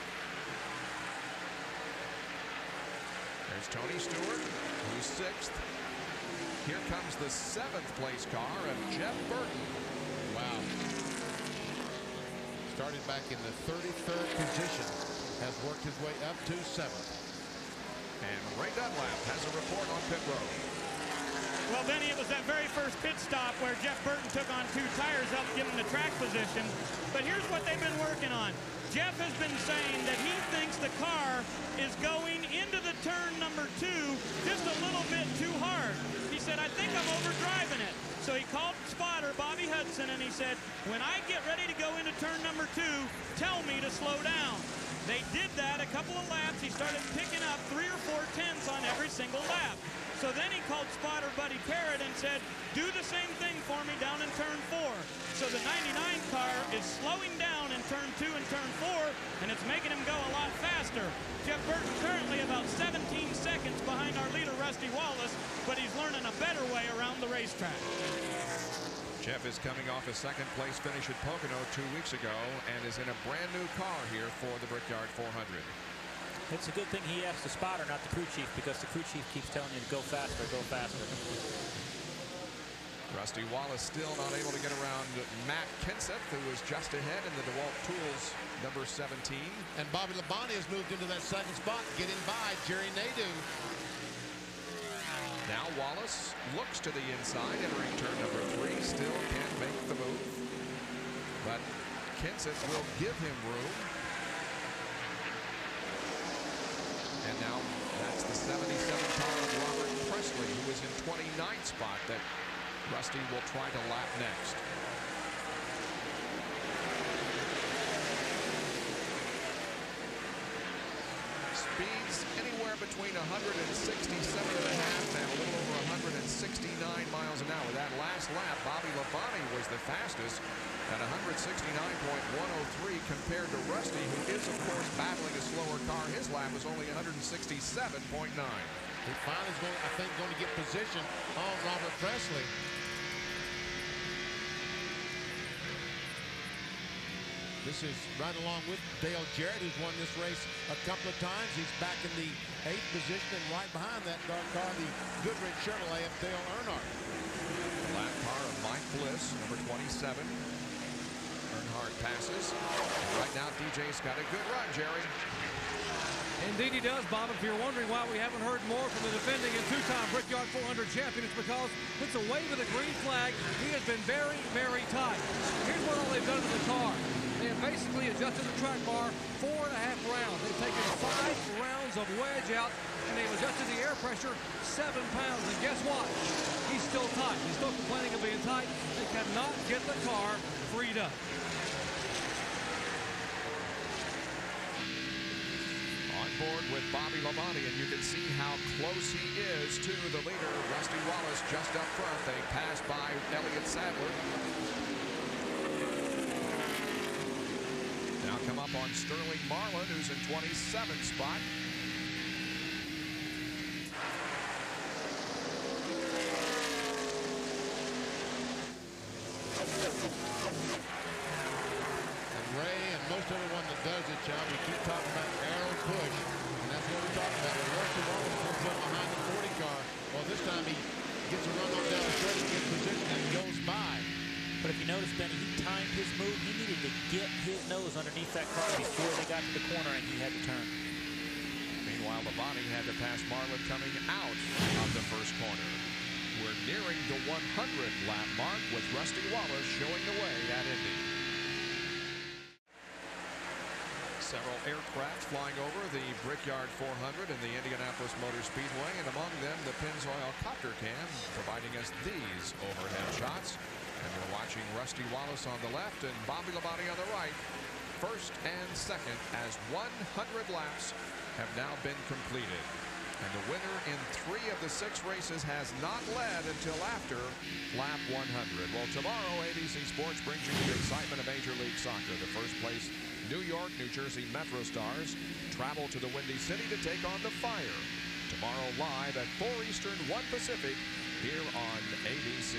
There's Tony Stewart, who's 6th. Here comes the 7th place car of Jeff Burton.
Wow. Started back in the 33rd position, has worked his way up to 7th.
And Ray Dunlap has a report on pit road.
Well, Benny, it was that very first pit stop where Jeff Burton took on 2 tires, helped give him the track position. But here's what they've been working on. Jeff has been saying that he thinks the car is going into the turn number 2 just a little bit too hard. He said, I think I'm overdriving it. So he called spotter Bobby Hudson and he said, when I get ready to go into turn number 2, tell me to slow down. They did that a couple of laps. He started picking up 3 or 4 tenths on every single lap. So then he called spotter Buddy Parrott and said, do the same thing for me down in turn 4. So the 99 car is slowing down in turn 2 and turn 4, and it's making him go a lot faster. Jeff Burton currently about 17 seconds behind our leader, Rusty Wallace, but he's learning a better way around the racetrack.
Jeff is coming off a 2nd place finish at Pocono 2 weeks ago and is in a brand new car here for the Brickyard 400.
It's a good thing he asked the spotter, not the crew chief, because the crew chief keeps telling you to go faster, go faster.
Rusty Wallace still not able to get around Matt Kenseth, who is just ahead in the DeWalt Tools number 17.
And Bobby Labonte has moved into that 2nd spot, getting by Jerry Nadeau.
Now Wallace looks to the inside, entering turn number 3, still can't make the move. But Kenseth will give him room. And now that's the 77 car of Robert Presley, who is in 29th spot, that Rusty will try to lap next. Speeds anywhere between 167.5 and a little over 169 miles an hour. That last lap, Bobby Labonte was the fastest at 169.103 compared to Rusty, who is, of course, battling a slower car. His lap was only 167.9.
He finally is going, I think, going to get position on Robert Presley. This is right along with Dale Jarrett, who's won this race a couple of times. He's back in the 8th position, and right behind that dark car, the Goodrich Chevrolet of Dale Earnhardt.
Lap car of Mike Bliss, number 27. Earnhardt passes. And right now, DJ's got a good run, Jerry.
Indeed he does, Bob. If you're wondering why we haven't heard more from the defending and 2-time Brickyard 400 champion, it's because it's a wave of the green flag. He has been very, very tight. Here's what all they've done to the car. They have basically adjusted the track bar 4.5 rounds. They've taken 5 rounds of wedge out, and they've adjusted the air pressure 7 pounds. And guess what? He's still tight. He's still complaining of being tight. They cannot get the car freed up.
On board with Bobby Labonte, and you can see how close he is to the leader, Rusty Wallace, just up front. They pass by Elliott Sadler. Now come up on Sterling Marlin, who's in 27th spot.
And Ray and most everyone that does this job, we keep talking about aero push, and that's what we're talking about. When Rusty Wallace comes up behind the 40 car, well, this time he gets a run on down the stretch, gets position, and goes by.
But if you notice, Benny, he timed his move. He needed to get his nose underneath that car before they got to the corner and he had to turn.
while Labonte had to pass Marlin coming out of the first corner. We're nearing the 100 lap mark with Rusty Wallace showing the way at Indy. Several aircraft flying over the Brickyard 400 in the Indianapolis Motor Speedway, and among them the Pennzoil Copter Cam providing us these overhead shots. And we're watching Rusty Wallace on the left and Bobby Labonte on the right. First and second as 100 laps have now been completed. And the winner in 3 of the 6 races has not led until after lap 100. Well, tomorrow ABC Sports brings you the excitement of Major League Soccer. The first place New York, New Jersey Metro Stars travel to the Windy City to take on the Fire. Tomorrow live at 4 Eastern, 1 Pacific here on ABC.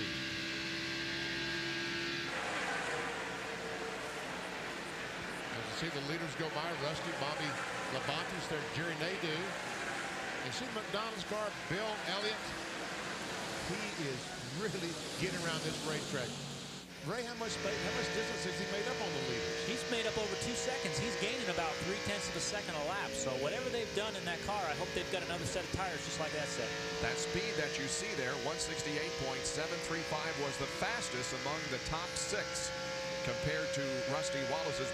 As you see the leaders go by, Rusty, Bobby Labonte, there's Jerry Nadeau. And see McDonald's car, Bill Elliott. He is really getting around this racetrack. Ray, how much distance has he made up on the leaders?
He's made up over 2 seconds. He's gaining about 0.3 of a second a lap. So whatever they've done in that car, I hope they've got another set of tires just like that set.
That speed that you see there, 168.735, was the fastest among the top 6 compared to Rusty Wallace's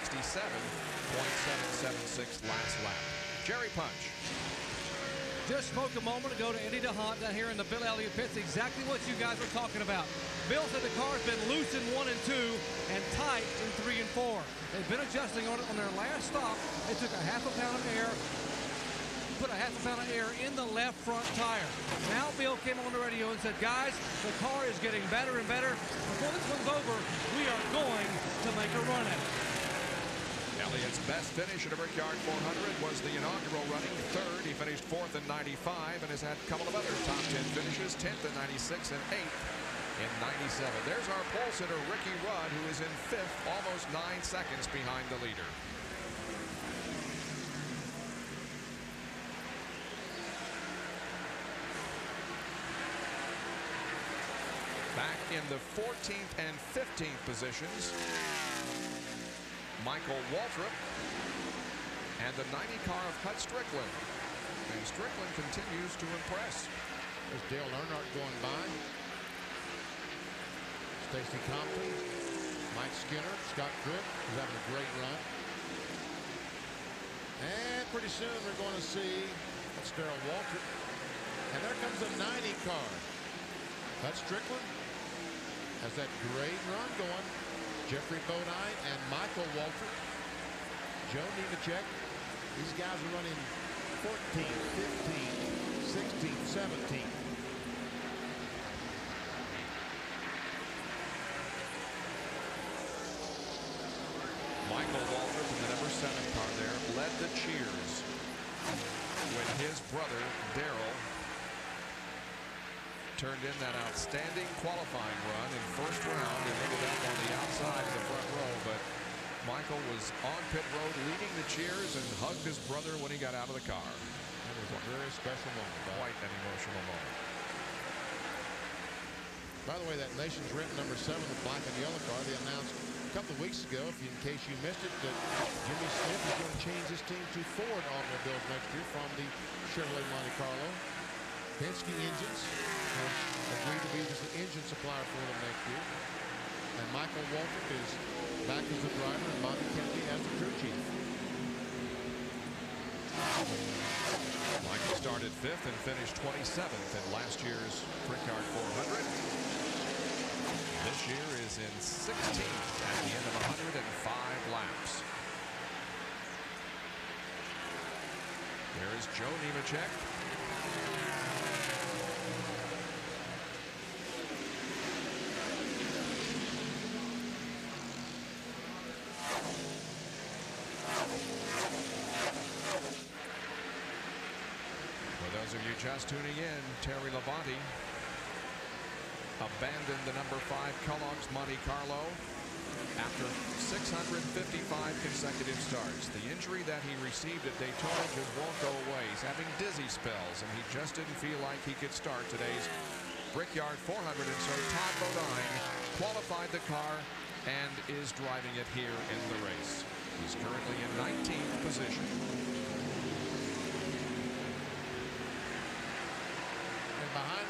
167.776 last lap. Jerry Punch.
Just spoke a moment ago to Eddie DeHaan down here in the Bill Elliott pits. Exactly what you guys were talking about. Bill said the car's been loose in 1 and 2 and tight in 3 and 4. They've been adjusting on it on their last stop. They took a half a pound of air, put a half a pound of air in the left front tire. Now Bill came on the radio and said, guys, the car is getting better and better. Before this one's over, we are going to make a run at it.
Elliott's best finish at a Brickyard 400 was the inaugural running. 3rd, he finished 4th in 95 and has had a couple of other top 10 finishes, 10th in 96 and 8th in 97. There's our pole sitter, Ricky Rudd, who is in 5th, almost 9 seconds behind the leader. Back in the 14th and 15th positions, Michael Waltrip and the 90 car of Hut Strickland. And Strickland continues to impress.
There's Dale Earnhardt going by. Stacy Compton, Mike Skinner, Scott Cook is having a great run. And pretty soon we're going to see that's Darrell Waltrip. And there comes a 90 car. Hut Strickland has that great run going. Jeffrey Bodine and Michael Waltrip. Joe Nemechek. These guys are running 14, 15, 16, 17.
Michael Waltrip in the number 7 car there led the cheers when his brother Darrell turned in that outstanding qualifying run in first round and ended up on the outside of the front row. But Michael was on pit road leading the cheers and hugged his brother when he got out of the car.
That was a very special moment.
Quite an emotional moment.
By the way, that Nation's Rent number 7, the black and yellow car, they announced a couple of weeks ago, in case you missed it, that Jimmy Smith is going to change his team to Ford automobiles next year from the Chevrolet Monte Carlo. Penske Engines has agreed to be just an engine supplier for them next year. And Michael Waltrip is back as the driver and Bobby Kennedy as the crew chief.
Michael started 5th and finished 27th in last year's Brickyard 400. This year is in 16th at the end of 105 laps. There is Joe Nemechek. For those of you just tuning in, Terry Labonte abandoned the number 5 Kellogg's Monte Carlo after 655 consecutive starts. The injury that he received at Daytona just won't go away. He's having dizzy spells, and he just didn't feel like he could start today's Brickyard 400. And so Todd Bodine qualified the car and is driving it here in the race. He's currently in 19th position.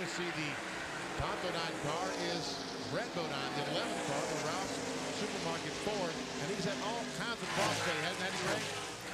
we see the Tom Bodine car is Brett Bodine, the 11th car for Ralph's Supermarket Ford, and he's had all kinds of problems today, hasn't he, Ray?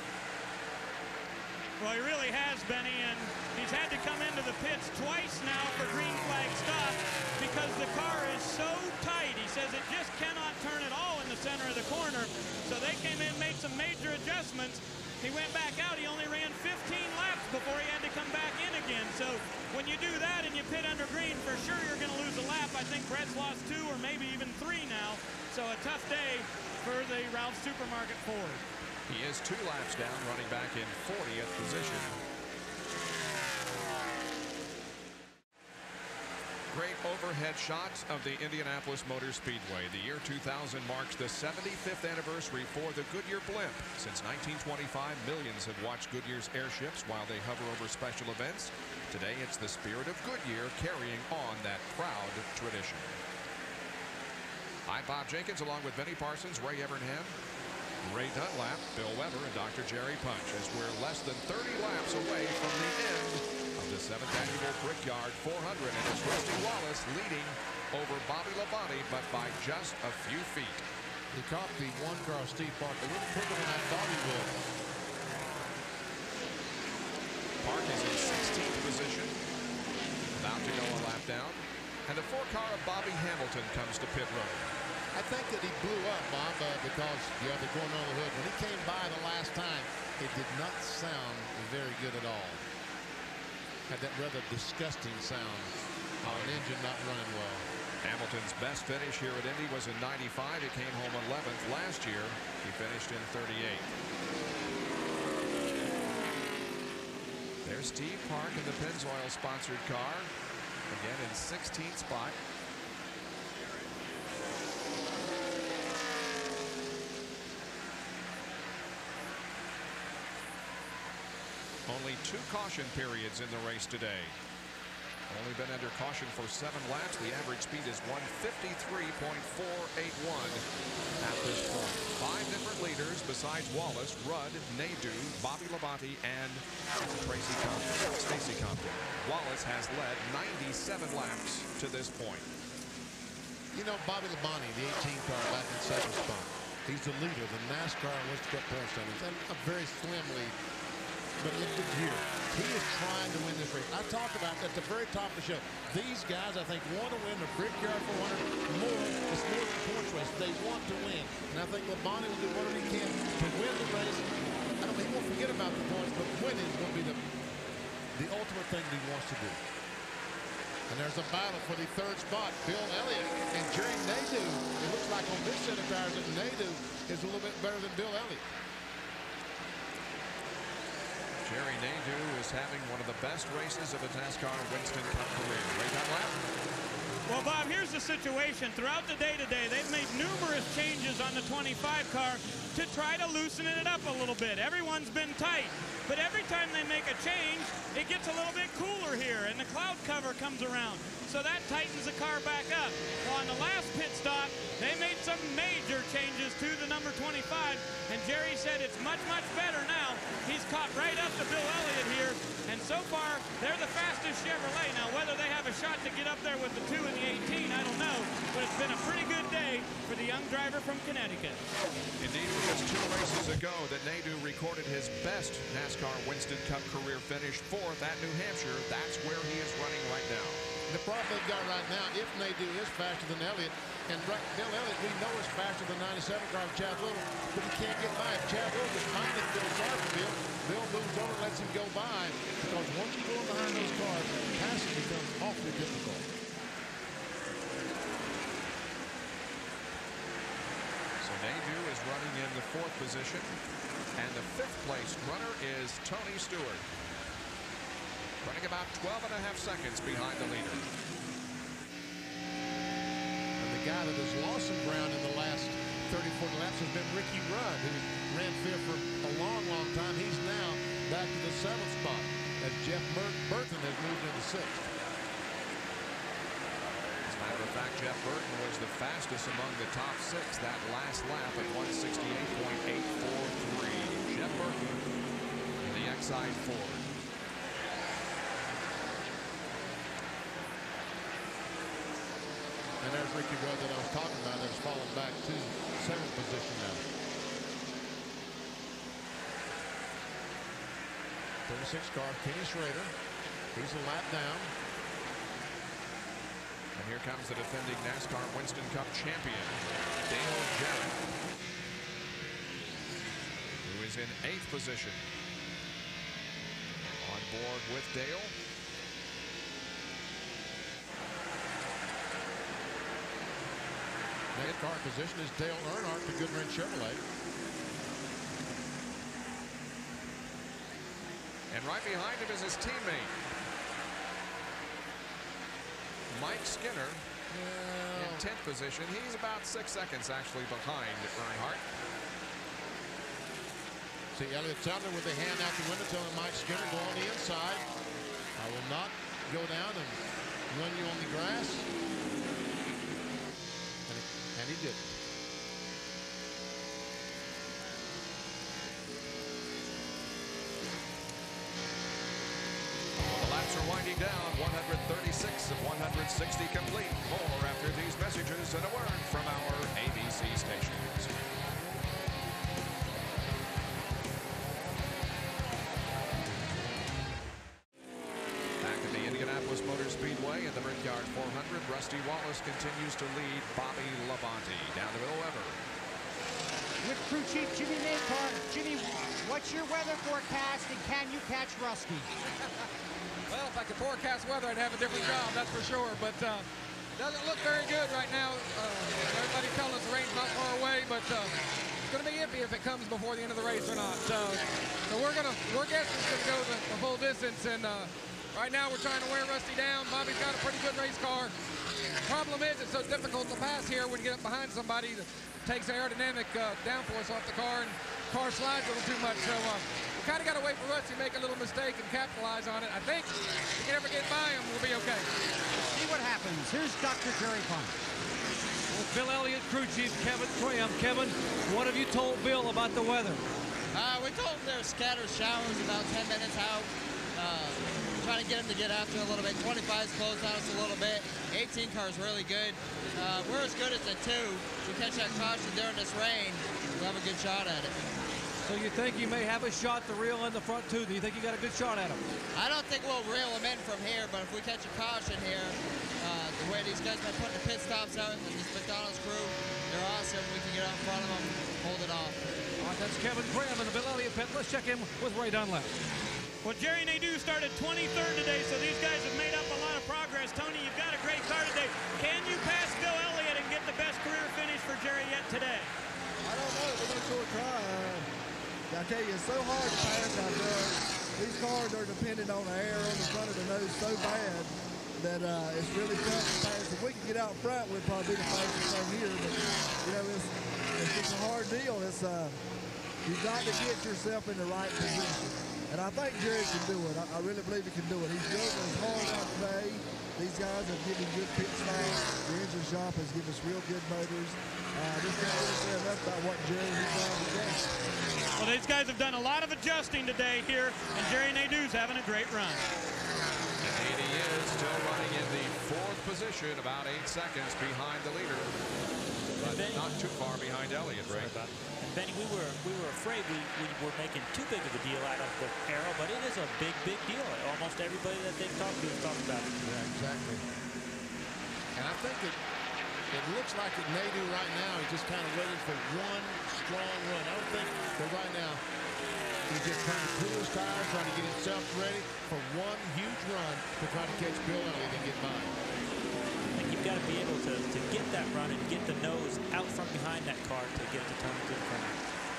Well, he really has, Benny, and he's had to come into the pits twice now for green flag stop because the car is so tight. He says it just cannot turn at all in the center of the corner. So they came in, made some major adjustments. He went back out. He only ran 15 laps before he had to come back in again. So when you do that and you pit under green, for sure you're going to lose a lap. I think Brett's lost 2 or maybe even 3 now. So a tough day for the Ralph Supermarket Ford.
He is 2 laps down, running back in 40th position. Great overhead shots of the Indianapolis Motor Speedway. The year 2000 marks the 75th anniversary for the Goodyear blimp. Since 1925, millions have watched Goodyear's airships while they hover over special events. Today, it's the spirit of Goodyear carrying on that proud tradition. I'm Bob Jenkins, along with Benny Parsons, Ray Evernham, Ray Dunlap, Bill Weber, and Dr. Jerry Punch, as we're less than 30 laps away from the end of the 7th annual Brickyard 400. And it's Rusty Wallace leading over Bobby Labonte, but by just a few feet.
He caught the one-car Steve Park a little quicker than I thought he would.
Park is in 16th position, about to go a lap down. And the 4-car of Bobby Hamilton comes to pit road.
I think that he blew up, Bob, because you have the going on the hood. When he came by the last time, it did not sound very good at all. Had that rather disgusting sound of an engine not running well.
Hamilton's best finish here at Indy was in 95. He came home 11th last year. He finished in 38th. There's Steve Park in the Pennzoil sponsored car. Again in 16th spot. Only 2 caution periods in the race today. Only been under caution for 7 laps. The average speed is 153.481 at this point. 5 different leaders besides Wallace, Rudd, Nadeau, Bobby Labonte, and Stacy Compton. Wallace has led 97 laps to this point.
You know, Bobby Labonte, the 18 car back in 2nd spot. He's the leader of the NASCAR Winston Cup Points Standings, and a very slim lead. But look at here. He is trying to win this race. I talked about at the very top of the show. These guys, I think, want to win the Brickyard 400 more. It's more than a points race. They want to win. And I think Labonte will do whatever he can to win the race. I don't think he won't forget about the points, but winning is going to be the ultimate thing that he wants to do. And there's a battle for the 3rd spot. Bill Elliott and Jerry Nadeau. It looks like on this set of tires that Nadeau is a little bit better than Bill Elliott.
Jerry Nadeau is having one of the best races of his NASCAR Winston Cup career. Ray Dunlap.
Well, Bob, here's the situation. Throughout the day today, they've made numerous changes on the 25 car to try to loosen it up a little bit. Everyone's been tight, but every time they make a change, it gets a little bit cooler here, and the cloud cover comes around. So that tightens the car back up. Well, on the last pit stop, they made some major changes to the number 25, and Jerry said it's much, much better now. He's caught right up to Bill Elliott here, and so far, they're the fastest Chevrolet. Now, whether they have a shot to get up there with the 2 and the 18, I don't know, but it's been a pretty good day for the young driver from Connecticut.
Indeed, it was just 2 races ago that Nadeau recorded his best NASCAR Winston Cup career finish, 4th at New Hampshire. That's where he is running right now.
The problem they've got right now, if Nadeau is faster than Elliott, and Bill Elliott, we know is faster than 97 car of Chad Little, but he can't get by. If Chad Little is finding Bill sorry for Bill, Bill moves over and lets him go by, because once you go behind those cars, passing becomes awfully difficult.
So Nadeau is running in the 4th position, and the 5th place runner is Tony Stewart, running about 12.5 seconds behind the leader.
And the guy that has lost some ground in the last 30, 40 laps has been Ricky Rudd, who ran 5th for a long, long time. He's now back to the 7th spot, as Jeff Burton has moved into 6th.
As a matter of fact, Jeff Burton was the fastest among the top 6 that last lap at 168.843. Jeff Burton in the Exide Ford.
And there's Ricky Rudd that I was talking about that's fallen back to 7th position now. 36 car, Kenny Schrader. He's a lap down.
And here comes the defending NASCAR Winston Cup champion, Dale Jarrett, who is in 8th position. On board with Dale.
Next car position is Dale Earnhardt to Goodwrench Chevrolet.
And right behind him is his teammate, Mike Skinner, in 10th position. He's about 6 seconds actually behind Earnhardt.
See Elliott Sadler with a hand out the window telling Mike Skinner, go on the inside. I will not go down and run you on the grass. And he did.
Well, the laps are winding down. 136 of 160 complete. More after these messages and a word from our ABC stations. Back at the Indianapolis Motor Speedway in the Brickyard 400, Rusty Wallace continues to lead Bobby Labonte down the middle ever.
With crew chief Jimmy Nankar. Jimmy, what's your weather forecast and can you catch Rusty?
Well, if I could forecast weather, I'd have a different job, that's for sure. But doesn't look very good right now. Everybody's telling us the rain's not far away, but it's going to be iffy if it comes before the end of the race or not. So we're guessing it's going to go the full distance. And right now we're trying to wear Rusty down. Bobby's got a pretty good race car. Problem is, it's so difficult to pass here when you get up behind somebody that takes aerodynamic downforce off the car, and the car slides a little too much. So we kind of got to wait for Rusty to make a little mistake and capitalize on it. I think if we can ever get by him, we'll be okay.
See what happens. Here's Dr. Jerry Funk.
Well, Bill Elliott, crew chief Kevin Graham. Kevin, what have you told Bill about the weather?
We told him there were scattered showers about 10 minutes out. Trying to get him to get after a little bit. 25 is closed on us a little bit. 18 car is really good. We're as good as the 2. If we catch that caution during this rain, we'll have a good shot at it.
So you think you may have a shot to reel in the front 2? Do you think you got a good shot at him?
I don't think we'll reel him in from here, but if we catch a caution here, the way these guys have been putting the pit stops out, and this McDonald's crew, they're awesome. We can get out in front of them, hold it off.
All right, that's Kevin Graham in the Bill Elliott pit. Let's check in with Ray Dunlap.
Well, Jerry Nadeau started 23rd today, so these guys have made up a lot of progress. Tony, you've got a great car today. Can you pass Bill Elliott and get the best career finish for Jerry yet today?
I don't know. We're going to sure try. I tell you, it's so hard to pass out there. These cars are dependent on the air on the front of the nose so bad that it's really tough to pass. If we can get out front, we'd probably be the fastest thing here. But, you know, it's just a hard deal. You've got to get yourself in the right position. And I think Jerry can do it. I really believe he can do it. He's building his hard out today. These guys have given good pit stops. The engine shop has given us real good motors. Just can't really say enough about what Jerry has done today.
Well, these guys have done a lot of adjusting today here, and Jerry Nadeau's having a great run.
And he is still running in the 4th position, about 8 seconds behind the leader. But not too far behind Elliott, Ray.
Benny, we were afraid we were making too big of a deal out of the arrow, but it is a big, big deal. Almost everybody that they've talked to has talked about it.
Yeah, exactly. And I think it looks like that Nadeau right now is just kind of waiting for one strong run. I don't think that right now he's just trying to cool his tires, trying to get himself ready for one huge run to try to catch Bill Elliott and get by.
You've got to be able to get that run and get the nose out from behind that car to get to Tony to the corner.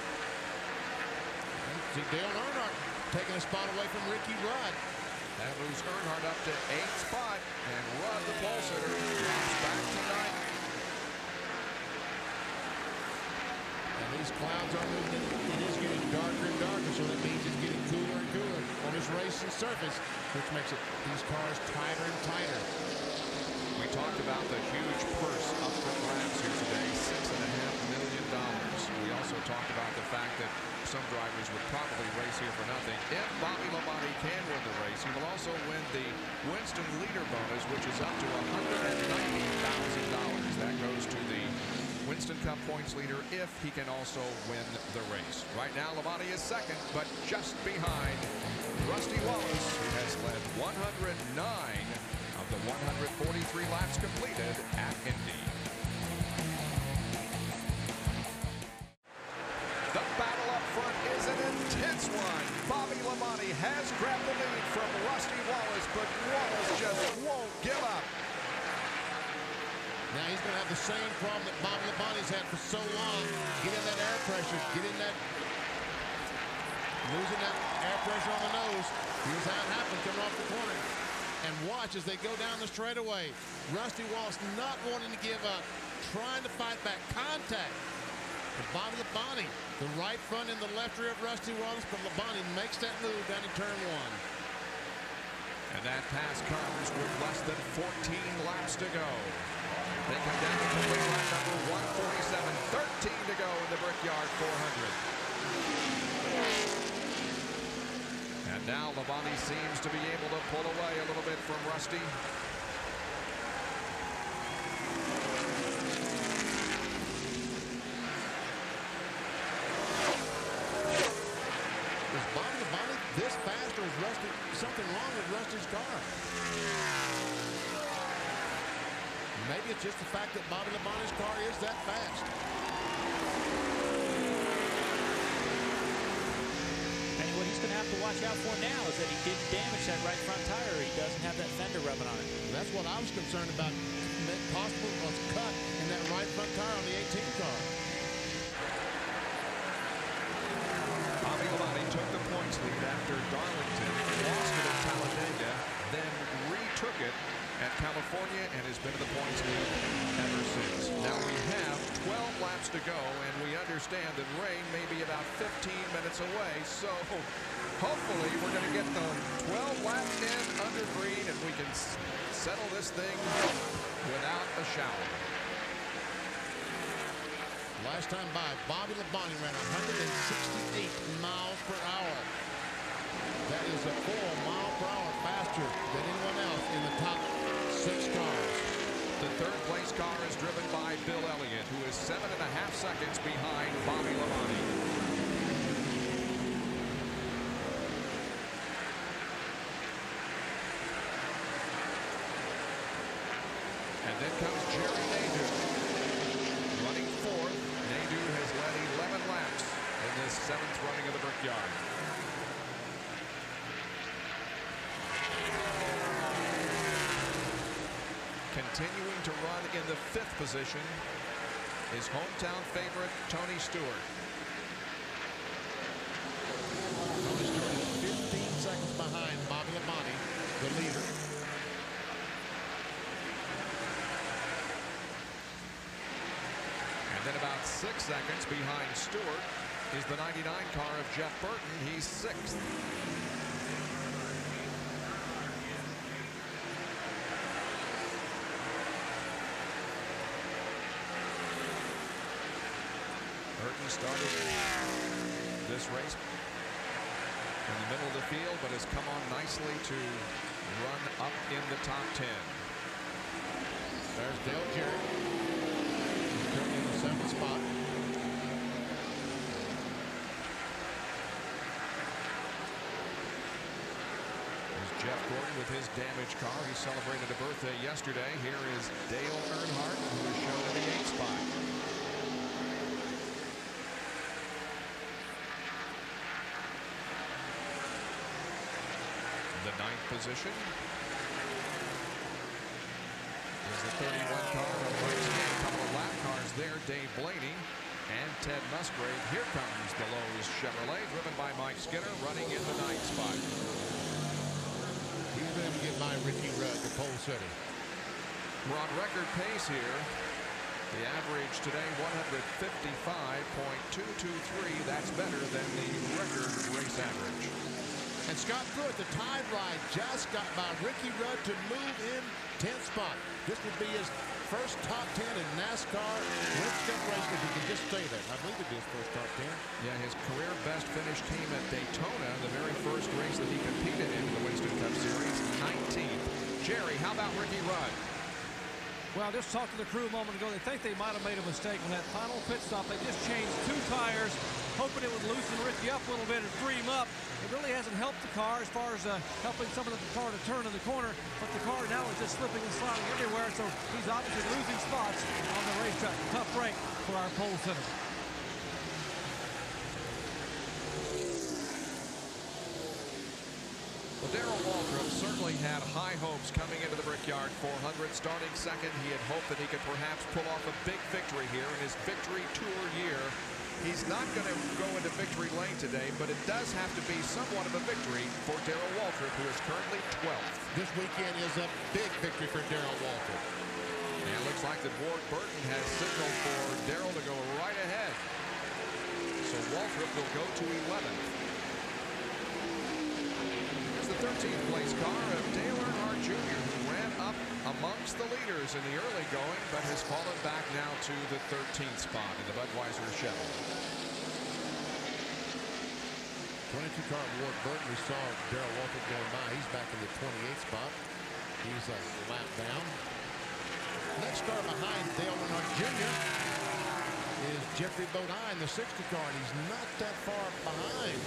See Dale Earnhardt taking a spot away from Ricky Rudd.
That moves Earnhardt up to 8th spot, and Rudd, the pole sitter, drops back to 9th.
And these clouds are moving. It is getting darker and darker, so that means it's getting cooler and cooler on this racing surface, which makes these cars tighter and tighter.
We talked about the huge purse up for grabs here today, $6.5 million. We also talked about the fact that some drivers would probably race here for nothing. If Bobby Labonte can win the race, he will also win the Winston Leader bonus, which is up to $190,000. That goes to the Winston Cup points leader if he can also win the race. Right now, Labonte is second, but just behind Rusty Wallace, who has led 109 of the 143 laps completed at Indy. The battle up front is an intense one. Bobby Labonte has grabbed the lead from Rusty Wallace, but Wallace just won't give up.
Now he's going to have the same problem that Bobby Labonte's had for so long. Get in that air pressure. Get in that. Losing that air pressure on the nose. Here's how it happened coming off the corner. And watch as they go down the straightaway. Rusty Wallace not wanting to give up. Trying to fight back. Contact. But Bobby Labonte, the right front and the left rear of Rusty Wallace, but Labonte makes that move down in turn one.
And that pass comes with less than 14 laps to go. They come down to complete lap number 147. 13 to go in the Brickyard 400. And now Labonte seems to be able to pull away a little bit from Rusty.
Is Bobby Labonte this fast, or is Rusty something wrong with Rusty's car? Maybe it's just the fact that Bobby Labonte's car is that fast.
And what he's going to have to watch out for now is that he didn't damage that right front tire. He doesn't have that fender rubbing on it.
And that's what I was concerned about. Possible cut in that right front tire on the 18 car.
Bobby Labonte took the points lead after Darlington lost it at Talladega, then retook it at California and has been to the points lead ever since. Now we have 12 laps to go, and we understand that rain may be about 15 minutes away, so hopefully we're going to get the 12 laps in under green and we can settle this thing without a shower.
Last time by, Bobby Labonte ran 168 miles per hour. That is a 4 mile per hour faster than anyone else in the top 6 cars.
The third place car is driven by Bill Elliott, who is 7.5 seconds behind Bobby Labonte. And then comes Jerry Nadeau, running fourth. Nadeau has led 11 laps in this 7th running of the Brickyard. Continuing to run in the 5th position is hometown favorite Tony Stewart.
Tony Stewart is 15 seconds behind Bobby Labonte, the leader.
And then about 6 seconds behind Stewart is the 99 car of Jeff Burton. He's 6th. Burton started this race in the middle of the field, but has come on nicely to run up in the top 10.
There's Dale Jarrett. He's currently in the 7th spot.
There's Jeff Gordon with his damaged car. He celebrated a birthday yesterday. Here is Dale Earnhardt, who is shown in the 8th spot. The 9th position is the 31 car of Mike Skinner. A couple of lap cars there. Dave Blaney and Ted Musgrave. Here comes the Lowe's Chevrolet, driven by Mike Skinner, running in the 9th spot.
He's been able to get by Ricky Rudd to pole city.
We're on record pace here. The average today, 155.223. That's better than the record race average.
And Scott Pruitt, the tide ride, just got by Ricky Rudd to move in 10th spot. This would be his first top 10 in NASCAR Winston Cup racing, if he can just say that. I believe it is first top 10.
Yeah, his career best finish came at Daytona Jerry, how about Ricky Rudd?
Well, just talked to the crew a moment ago. They think they might have made a mistake on that final pit stop. They just changed 2 tires, hoping it would loosen Ricky up a little bit and free him up. It really hasn't helped the car as far as helping some of the car to turn in the corner, but the car now is just slipping and sliding everywhere, so he's obviously losing spots on the racetrack. Tough break for our pole sitter.
Well, Darrell Waltrip certainly had high hopes coming into the Brickyard 400. Starting second, he had hoped that he could perhaps pull off a big victory here in his victory tour year. He's not going to go into victory lane today, but it does have to be somewhat of a victory for Darrell Waltrip, who is currently 12th.
This weekend is a big victory for Darrell Waltrip.
And it looks like that Ward Burton has signaled for Darrell to go right ahead. So Waltrip will go to 11th. Here's the 13th place car of Dale Earnhardt Jr., who ran up amongst the leaders in the early going, but has fallen back now to the 13th spot in the Budweiser Chevy.
22 car of Ward Burton. We saw Darrell Waltrip going by. He's back in the 28th spot. He's a lap down. Next car behind Dale Earnhardt Jr. is Jeffrey Bodine, the 60 car, and he's not that far behind.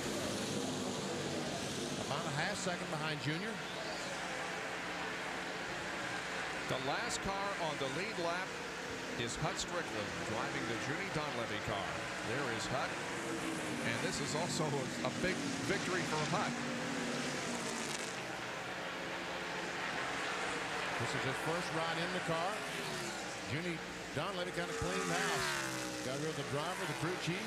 About a half second behind Junior.
The last car on the lead lap is Hut Strickland driving the Junie Donlevy car. There is Hut, and this is also a big victory for Hut.
This is his first ride in the car. Junie Donlevy kind of cleaned house. Got rid of the driver, the crew chief.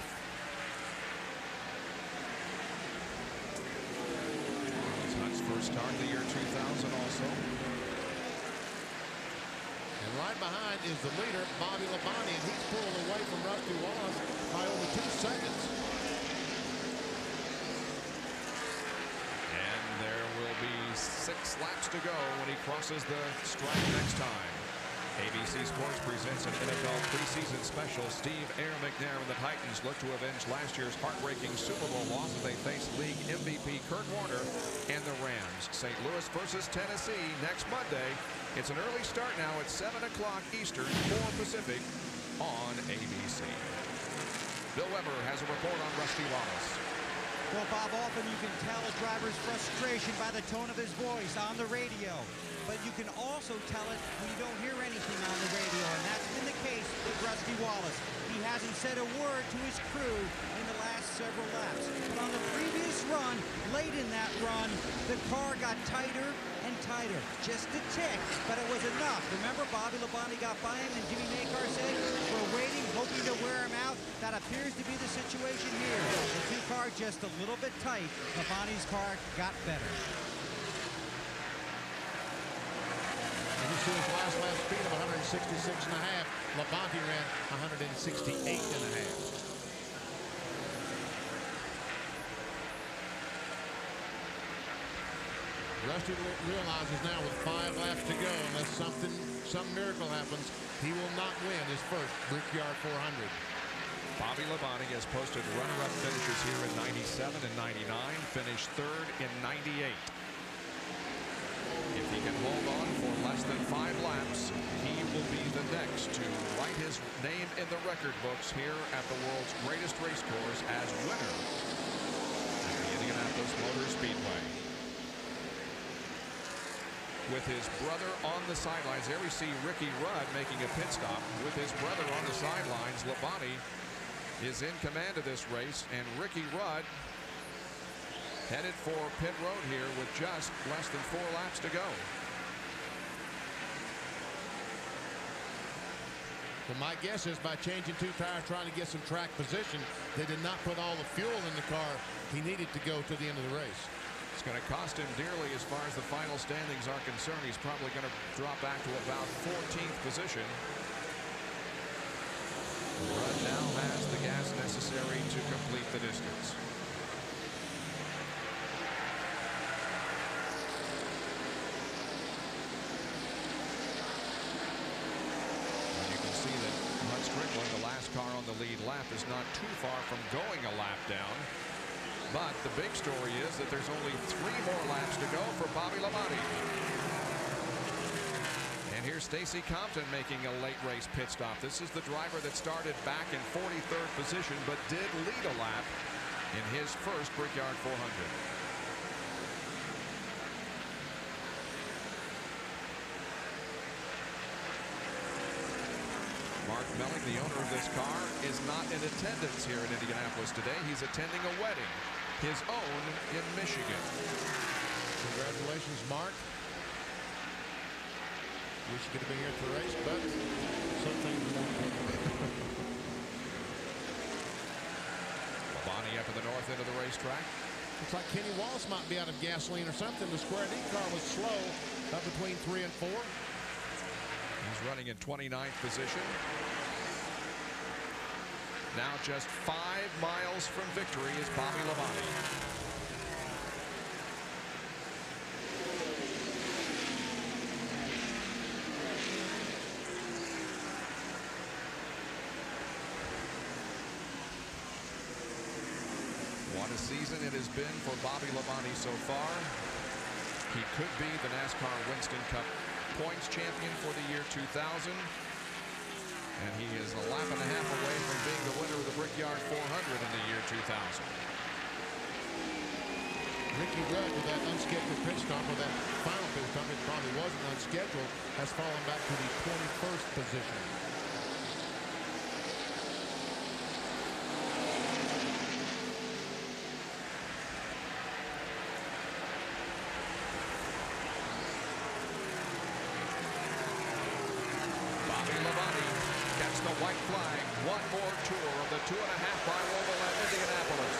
It's Hut's first start of the year 2000 also.
And right behind is the leader, Bobby Labonte, and he's pulling away from Rusty Wallace by over 2 seconds.
And there will be 6 laps to go when he crosses the stripe next time. ABC Sports presents an NFL preseason special. Steve Air McNair and the Titans look to avenge last year's heartbreaking Super Bowl loss as they face league MVP Kurt Warner and the Rams. St. Louis versus Tennessee next Monday. It's an early start now at 7 o'clock Eastern, 4 Pacific on ABC. Bill Weber has a report on Rusty Wallace.
Well, Bob, often you can tell a driver's frustration by the tone of his voice on the radio. But you can also tell it when you don't hear anything on the radio, and that's been the case with Rusty Wallace. He hasn't said a word to his crew in the last several laps. But on the previous run, late in that run, the car got tighter and tighter. Just a tick, but it was enough. Remember, Bobby Labonte got by him, and Jimmy Makar said, we're waiting, hoping to wear him out. That appears to be the situation here. The 2 cars just a little bit tight. Labonte's car got better.
And you see his last lap speed of 166.5. Labonte ran 168.5. Rusty realizes now with 5 laps to go, unless some miracle happens, he will not win his first Brickyard 400.
Bobby Labonte has posted runner-up finishes here in 97 and 99, finished 3rd in 98. If he can hold on for less than 5 laps, he will be the next to write his name in the record books here at the world's greatest race course as winner at the Indianapolis Motor Speedway. With his brother on the sidelines, there we see Ricky Rudd making a pit stop. With his brother on the sidelines, Labonte is in command of this race, and Ricky Rudd headed for pit road here with just less than 4 laps to go.
Well, my guess is by changing 2 tires, trying to get some track position, they did not put all the fuel in the car he needed to go to the end of the race.
It's going to cost him dearly as far as the final standings are concerned. He's probably going to drop back to about 14th position. Rudd now has the gas necessary to complete the distance. And you can see that Hut Strickland, the last car on the lead lap, is not too far from going a lap down. But the big story is that there's only 3 more laps to go for Bobby Labonte. here's Stacy Compton making a late race pit stop. This is the driver that started back in 43rd position, but did lead a lap in his first Brickyard 400. Mark Melling, the owner of this car, is not in attendance here in Indianapolis today. He's attending a wedding, his own in Michigan.
Congratulations, Mark. Wish you could have been here at the race, but some things won't happen.
Labonte up in the north end of the racetrack.
Looks like Kenny Wallace might be out of gasoline or something. The Square D car was slow up between 3 and 4.
He's running in 29th position. Now just 5 miles from victory is Bobby Labonte. What a season it has been for Bobby Labonte so far. He could be the NASCAR Winston Cup points champion for the year 2000. And he is a lap and a half away from being the winner of the Brickyard 400 in the year 2000.
Ricky Rudd, with that unscheduled pit stop, or that final pit stop, it probably wasn't unscheduled, has fallen back to the 21st position.
The white flag, one more tour of the 2.5-mile oval at Indianapolis.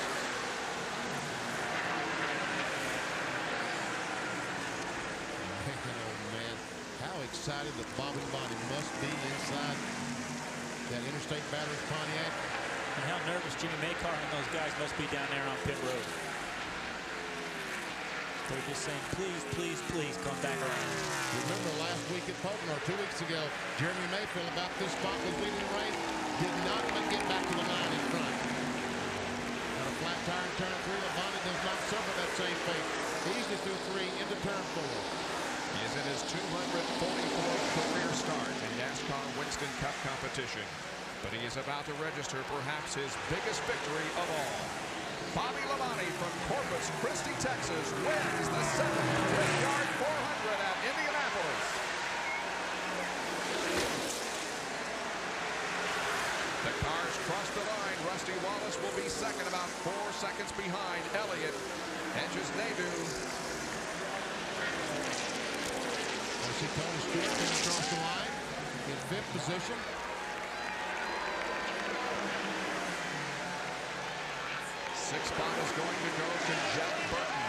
Man, oh man, how excited that Bobby Labonte must be inside that Interstate Batteries Pontiac.
And how nervous Jimmy Maycar and those guys must be down there on pit road. They're just saying, please, please, please come back around.
Remember last week at Pocono, 2 weeks ago, Jeremy Mayfield about this spot was leading the race, did not get back to the line in front. On a flat tire in turn 3, Labonte does not suffer that same fate. Easily through 3 into turn 4.
He is in his 244th career start in NASCAR Winston Cup competition. But he is about to register perhaps his biggest victory of all. Bobby Labonte from Corpus Christi, Texas, wins the 7th Brickyard 400 at Indianapolis. The cars cross the line. Rusty Wallace will be second, about 4 seconds behind Elliott. Edges Nadu.
I see Tony Stewart coming across the line in 5th position.
Sixth spot is going to go to Jeff Burton.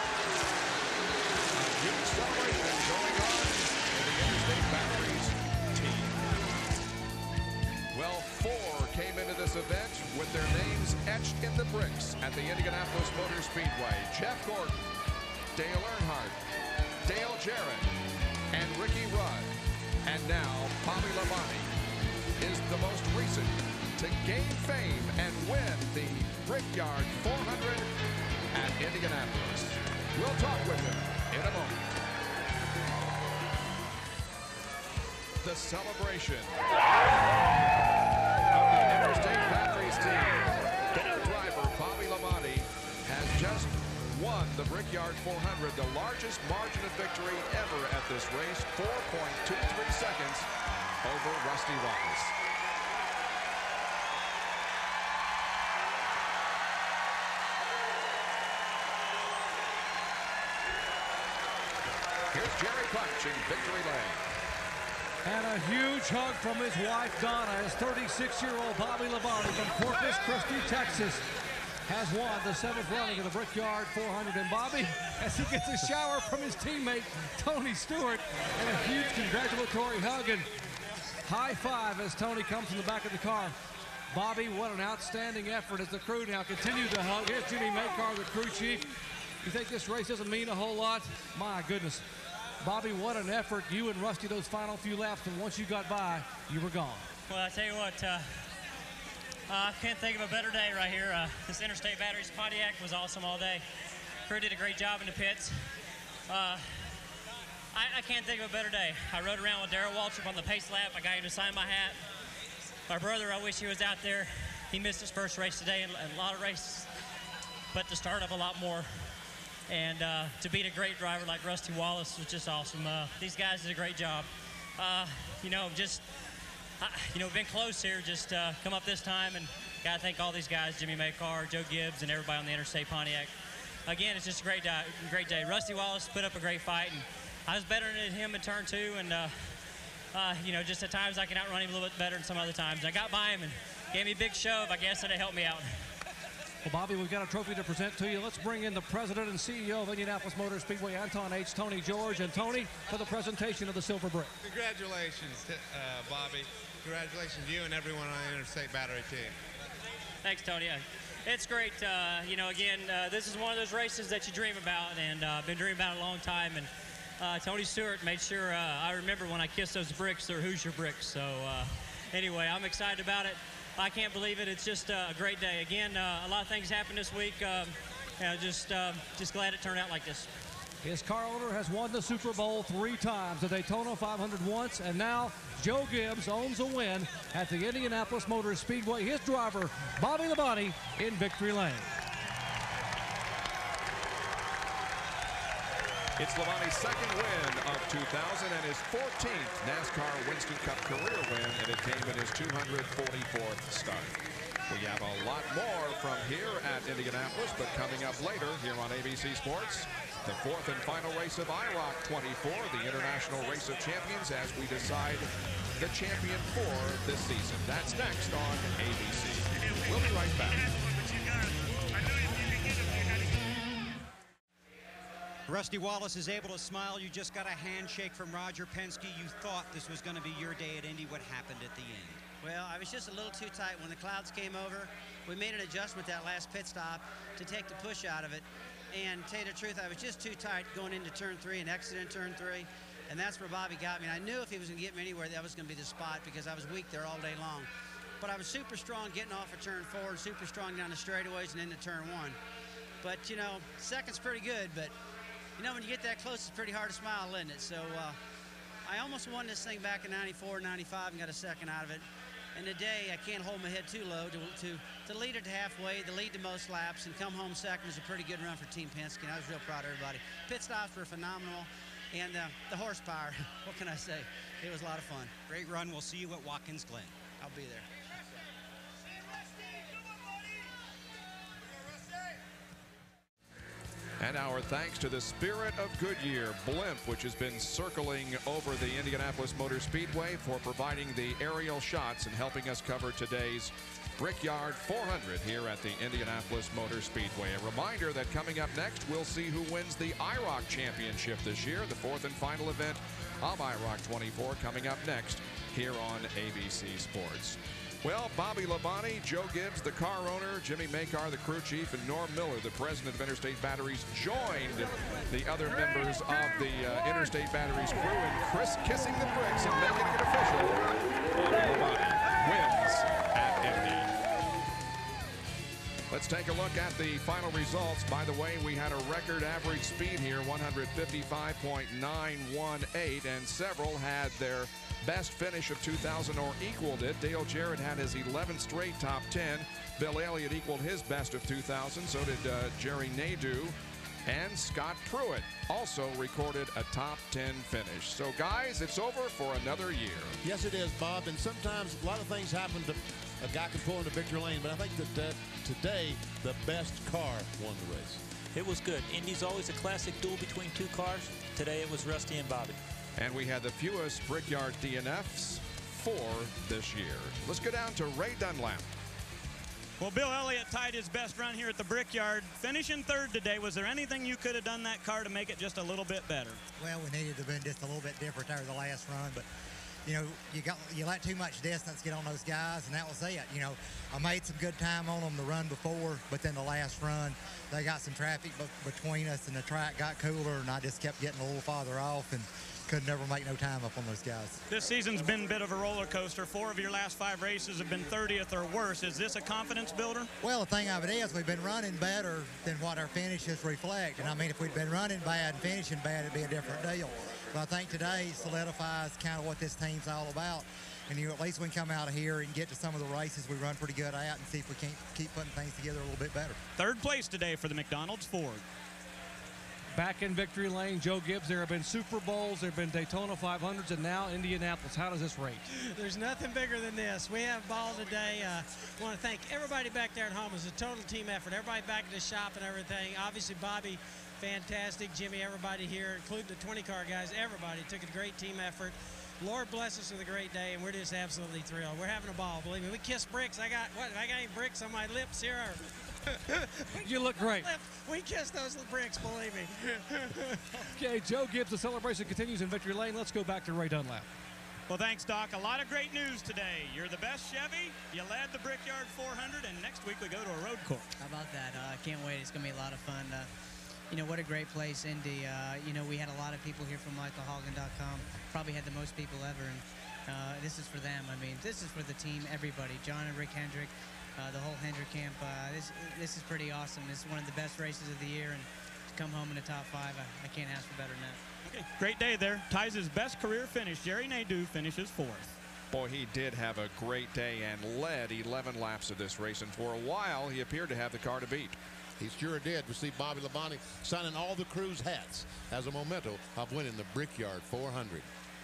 A huge celebration going on in the Interstate Batteries team. Well, 4 came into this event with their names etched in the bricks at the Indianapolis Motor Speedway. Jeff Gordon, Dale Earnhardt, Dale Jarrett, and Ricky Rudd. And now Bobby Labonte is the most recent to gain fame and win the Brickyard 400 at Indianapolis. We'll talk with him in a moment. The celebration of the Interstate Batteries team. Their driver, Bobby Labonte, has just won the Brickyard 400, the largest margin of victory ever at this race, 4.23 seconds over Rusty Wallace. Here's Jerry Punch in victory lane.
And a huge hug from his wife, Donna, as 36-year-old Bobby Labonte from Corpus Christi, Texas, has won the 7th running of the Brickyard 400. And Bobby, as he gets a shower from his teammate, Tony Stewart, and a huge congratulatory hug and high five as Tony comes from the back of the car. Bobby, what an outstanding effort as the crew now continue to hug. Here's Jimmy Maycar, the crew chief. You think this race doesn't mean a whole lot? My goodness. Bobby, what an effort. You and Rusty those final few laps, and once you got by, you were gone.
Well, I tell you what, I can't think of a better day right here. This Interstate Batteries Pontiac was awesome all day. Crew did a great job in the pits. I can't think of a better day. I rode around with Darrell Waltrip on the pace lap. I got him to sign my hat. My brother, I wish he was out there. He missed his first race today and a lot of races, but to start up a lot more. And to beat a great driver like Rusty Wallace was just awesome. These guys did a great job. You know, we've been close here, just come up this time, and got to thank all these guys, Jimmy Makar, Joe Gibbs, and everybody on the Interstate Pontiac. Again, it's just a great day. Rusty Wallace put up a great fight, and I was better than him in turn 2, and you know, just at times I can outrun him a little bit better than some other times. And I got by him and gave me a big shove, I guess, and it helped me out.
Well, Bobby, we've got a trophy to present to you. Let's bring in the president and CEO of Indianapolis Motor Speedway, Anton H. Tony George. And Tony, for the presentation of the Silver Brick.
Congratulations, Bobby. Congratulations to you and everyone on the Interstate Battery team.
Thanks, Tony. It's great. You know, again, this is one of those races that you dream about, and I've been dreaming about it a long time. And Tony Stewart made sure I remember when I kissed those bricks, they're Hoosier bricks. So anyway, I'm excited about it. I can't believe it. It's just a great day. Again, a lot of things happened this week. You know, just glad it turned out like this.
His car owner has won the Super Bowl 3 times, the Daytona 500 once, and now Joe Gibbs owns a win at the Indianapolis Motor Speedway. His driver, Bobby Labonte, in victory lane.
It's Labonte's second win of 2000 and his 14th NASCAR Winston Cup career win, and it came in his 244th start. We have a lot more from here at Indianapolis, but coming up later here on ABC Sports, the 4th and final race of IROC 24, the International Race of Champions, as we decide the champion for this season. That's next on ABC. We'll be right back.
Rusty Wallace is able to smile. You just got a handshake from Roger Penske. You thought this was going to be your day at Indy. What happened at the end?
Well, I was just a little too tight when the clouds came over. We made an adjustment that last pit stop to take the push out of it. And to tell you the truth, I was just too tight going into turn 3 and exiting turn 3. And that's where Bobby got me. And I knew if he was going to get me anywhere, that was going to be the spot because I was weak there all day long. But I was super strong getting off of turn 4 and super strong down the straightaways and into turn 1. But, you know, second's pretty good, but you know, when you get that close, it's pretty hard to smile, isn't it? So I almost won this thing back in 94, 95 and got a second out of it. And today, I can't hold my head too low to lead it to halfway, to lead the most laps, and come home second is a pretty good run for Team Penske, and I was real proud of everybody. Pit stops were phenomenal, and the horsepower, what can I say? It was a lot of fun.
Great run. We'll see you at Watkins Glen.
I'll be there.
And our thanks to the Spirit of Goodyear blimp, which has been circling over the Indianapolis Motor Speedway for providing the aerial shots and helping us cover today's Brickyard 400 here at the Indianapolis Motor Speedway. A reminder that coming up next, we'll see who wins the IROC Championship this year, the 4th and final event of IROC 24 coming up next here on ABC Sports. Well, Bobby Labonte, Joe Gibbs, the car owner, Jimmy Makar, the crew chief, and Norm Miller, the president of Interstate Batteries, joined the other members of the Interstate Batteries crew in kissing the bricks and making it official. Bobby Labonte wins at Indy. Let's take a look at the final results. By the way, we had a record average speed here, 155.918, and several had their best finish of 2000 or equaled it. Dale Jarrett had his 11th straight top 10. Bill Elliott equaled his best of 2000. So did Jerry Nadeau. And Scott Pruitt also recorded a top 10 finish. So, guys, it's over for another year.
Yes, it is, Bob. And sometimes a lot of things happen to a guy can pull into victory lane. But I think that today, the best car won the race.
It was good. Indy's always a classic duel between 2 cars. Today it was Rusty and Bobby.
And we had the fewest Brickyard DNFs for this year. Let's go down to Ray Dunlap.
Well, Bill Elliott tied his best run here at the Brickyard, finishing 3rd today. Was there anything you could have done that car to make it just a little bit better?
Well, we needed to have been just a little bit different there the last run, but you know, you let too much distance get on those guys, and that was it. You know, I made some good time on them the run before, but then the last run, they got some traffic between us, and the track got cooler, and I just kept getting a little farther off, and could never make no time up on those guys.
This season's been a bit of a roller coaster. 4 of your last 5 races have been 30th or worse. Is this a confidence builder?
Well, the thing of it is, we've been running better than what our finishes reflect. And I mean, if we'd been running bad and finishing bad, it'd be a different deal. But I think today solidifies kind of what this team's all about. And at least we can come out of here and get to some of the races we run pretty good at and see if we can't keep putting things together a little bit better.
3rd place today for the McDonald's Ford.
Back in victory lane, Joe Gibbs. There have been Super Bowls, there have been Daytona 500s, and now Indianapolis. How does this rate?
There's nothing bigger than this. We have ball today. I want to thank everybody back there at home. It was a total team effort. Everybody back in the shop and everything. Obviously, Bobby, fantastic. Jimmy, everybody here, including the 20-car guys, everybody took a great team effort. Lord bless us with a great day, and we're just absolutely thrilled. We're having a ball, believe me. We kiss bricks. I got any bricks on my lips here?
You look great.
We kiss those bricks, believe me.
Okay, Joe Gibbs, the celebration continues in victory lane. Let's go back to Ray Dunlap.
Well, thanks, Doc. A lot of great news today. You're the best Chevy. You led the Brickyard 400, and next week we go to a road course.
How about that? I can't wait. It's going to be a lot of fun. You know, what a great place, Indy. You know, we had a lot of people here from michaelhogan.com. Probably had the most people ever, and this is for them. I mean, this is for the team, everybody. John and Rick Hendrick, the whole Hendrick camp. This is pretty awesome. This is one of the best races of the year, and to come home in the top 5, I can't ask for better than that.
Okay, great day there. Ties his best career finish. Jerry Nadeau finishes 4th.
Boy, he did have a great day and led 11 laps of this race, and for a while he appeared to have the car to beat.
He sure did. We see Bobby Labonte signing all the crew's hats as a memento of winning the Brickyard 400.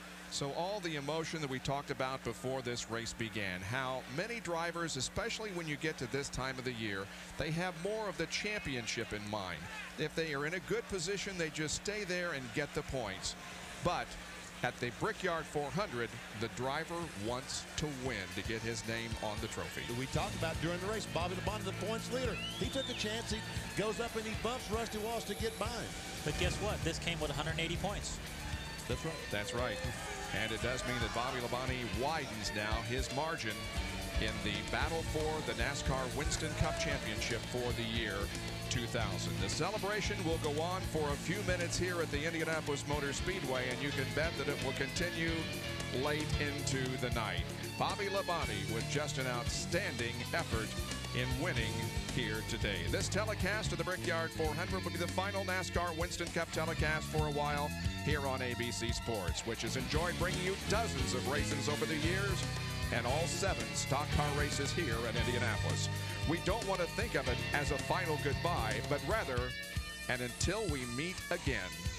So all the emotion that we talked about before this race began, how many drivers, especially when you get to this time of the year, they have more of the championship in mind. If they are in a good position, they just stay there and get the points. But at the Brickyard 400, the driver wants to win to get his name on the trophy.
We talked about during the race, Bobby Labonte, the points leader. He took a chance. He goes up and he bumps Rusty Walsh to get by him.
But guess what? This came with 180 points.
That's right.
That's right. And it does mean that Bobby Labonte widens now his margin in the battle for the NASCAR Winston Cup Championship for the year 2000. The celebration will go on for a few minutes here at the Indianapolis Motor Speedway, and you can bet that it will continue late into the night. Bobby Labonte with just an outstanding effort in winning here today. This telecast of the Brickyard 400 will be the final NASCAR Winston Cup telecast for a while here on ABC Sports, which has enjoyed bringing you dozens of races over the years and all 7 stock car races here at Indianapolis. We don't want to think of it as a final goodbye, but rather an until we meet again.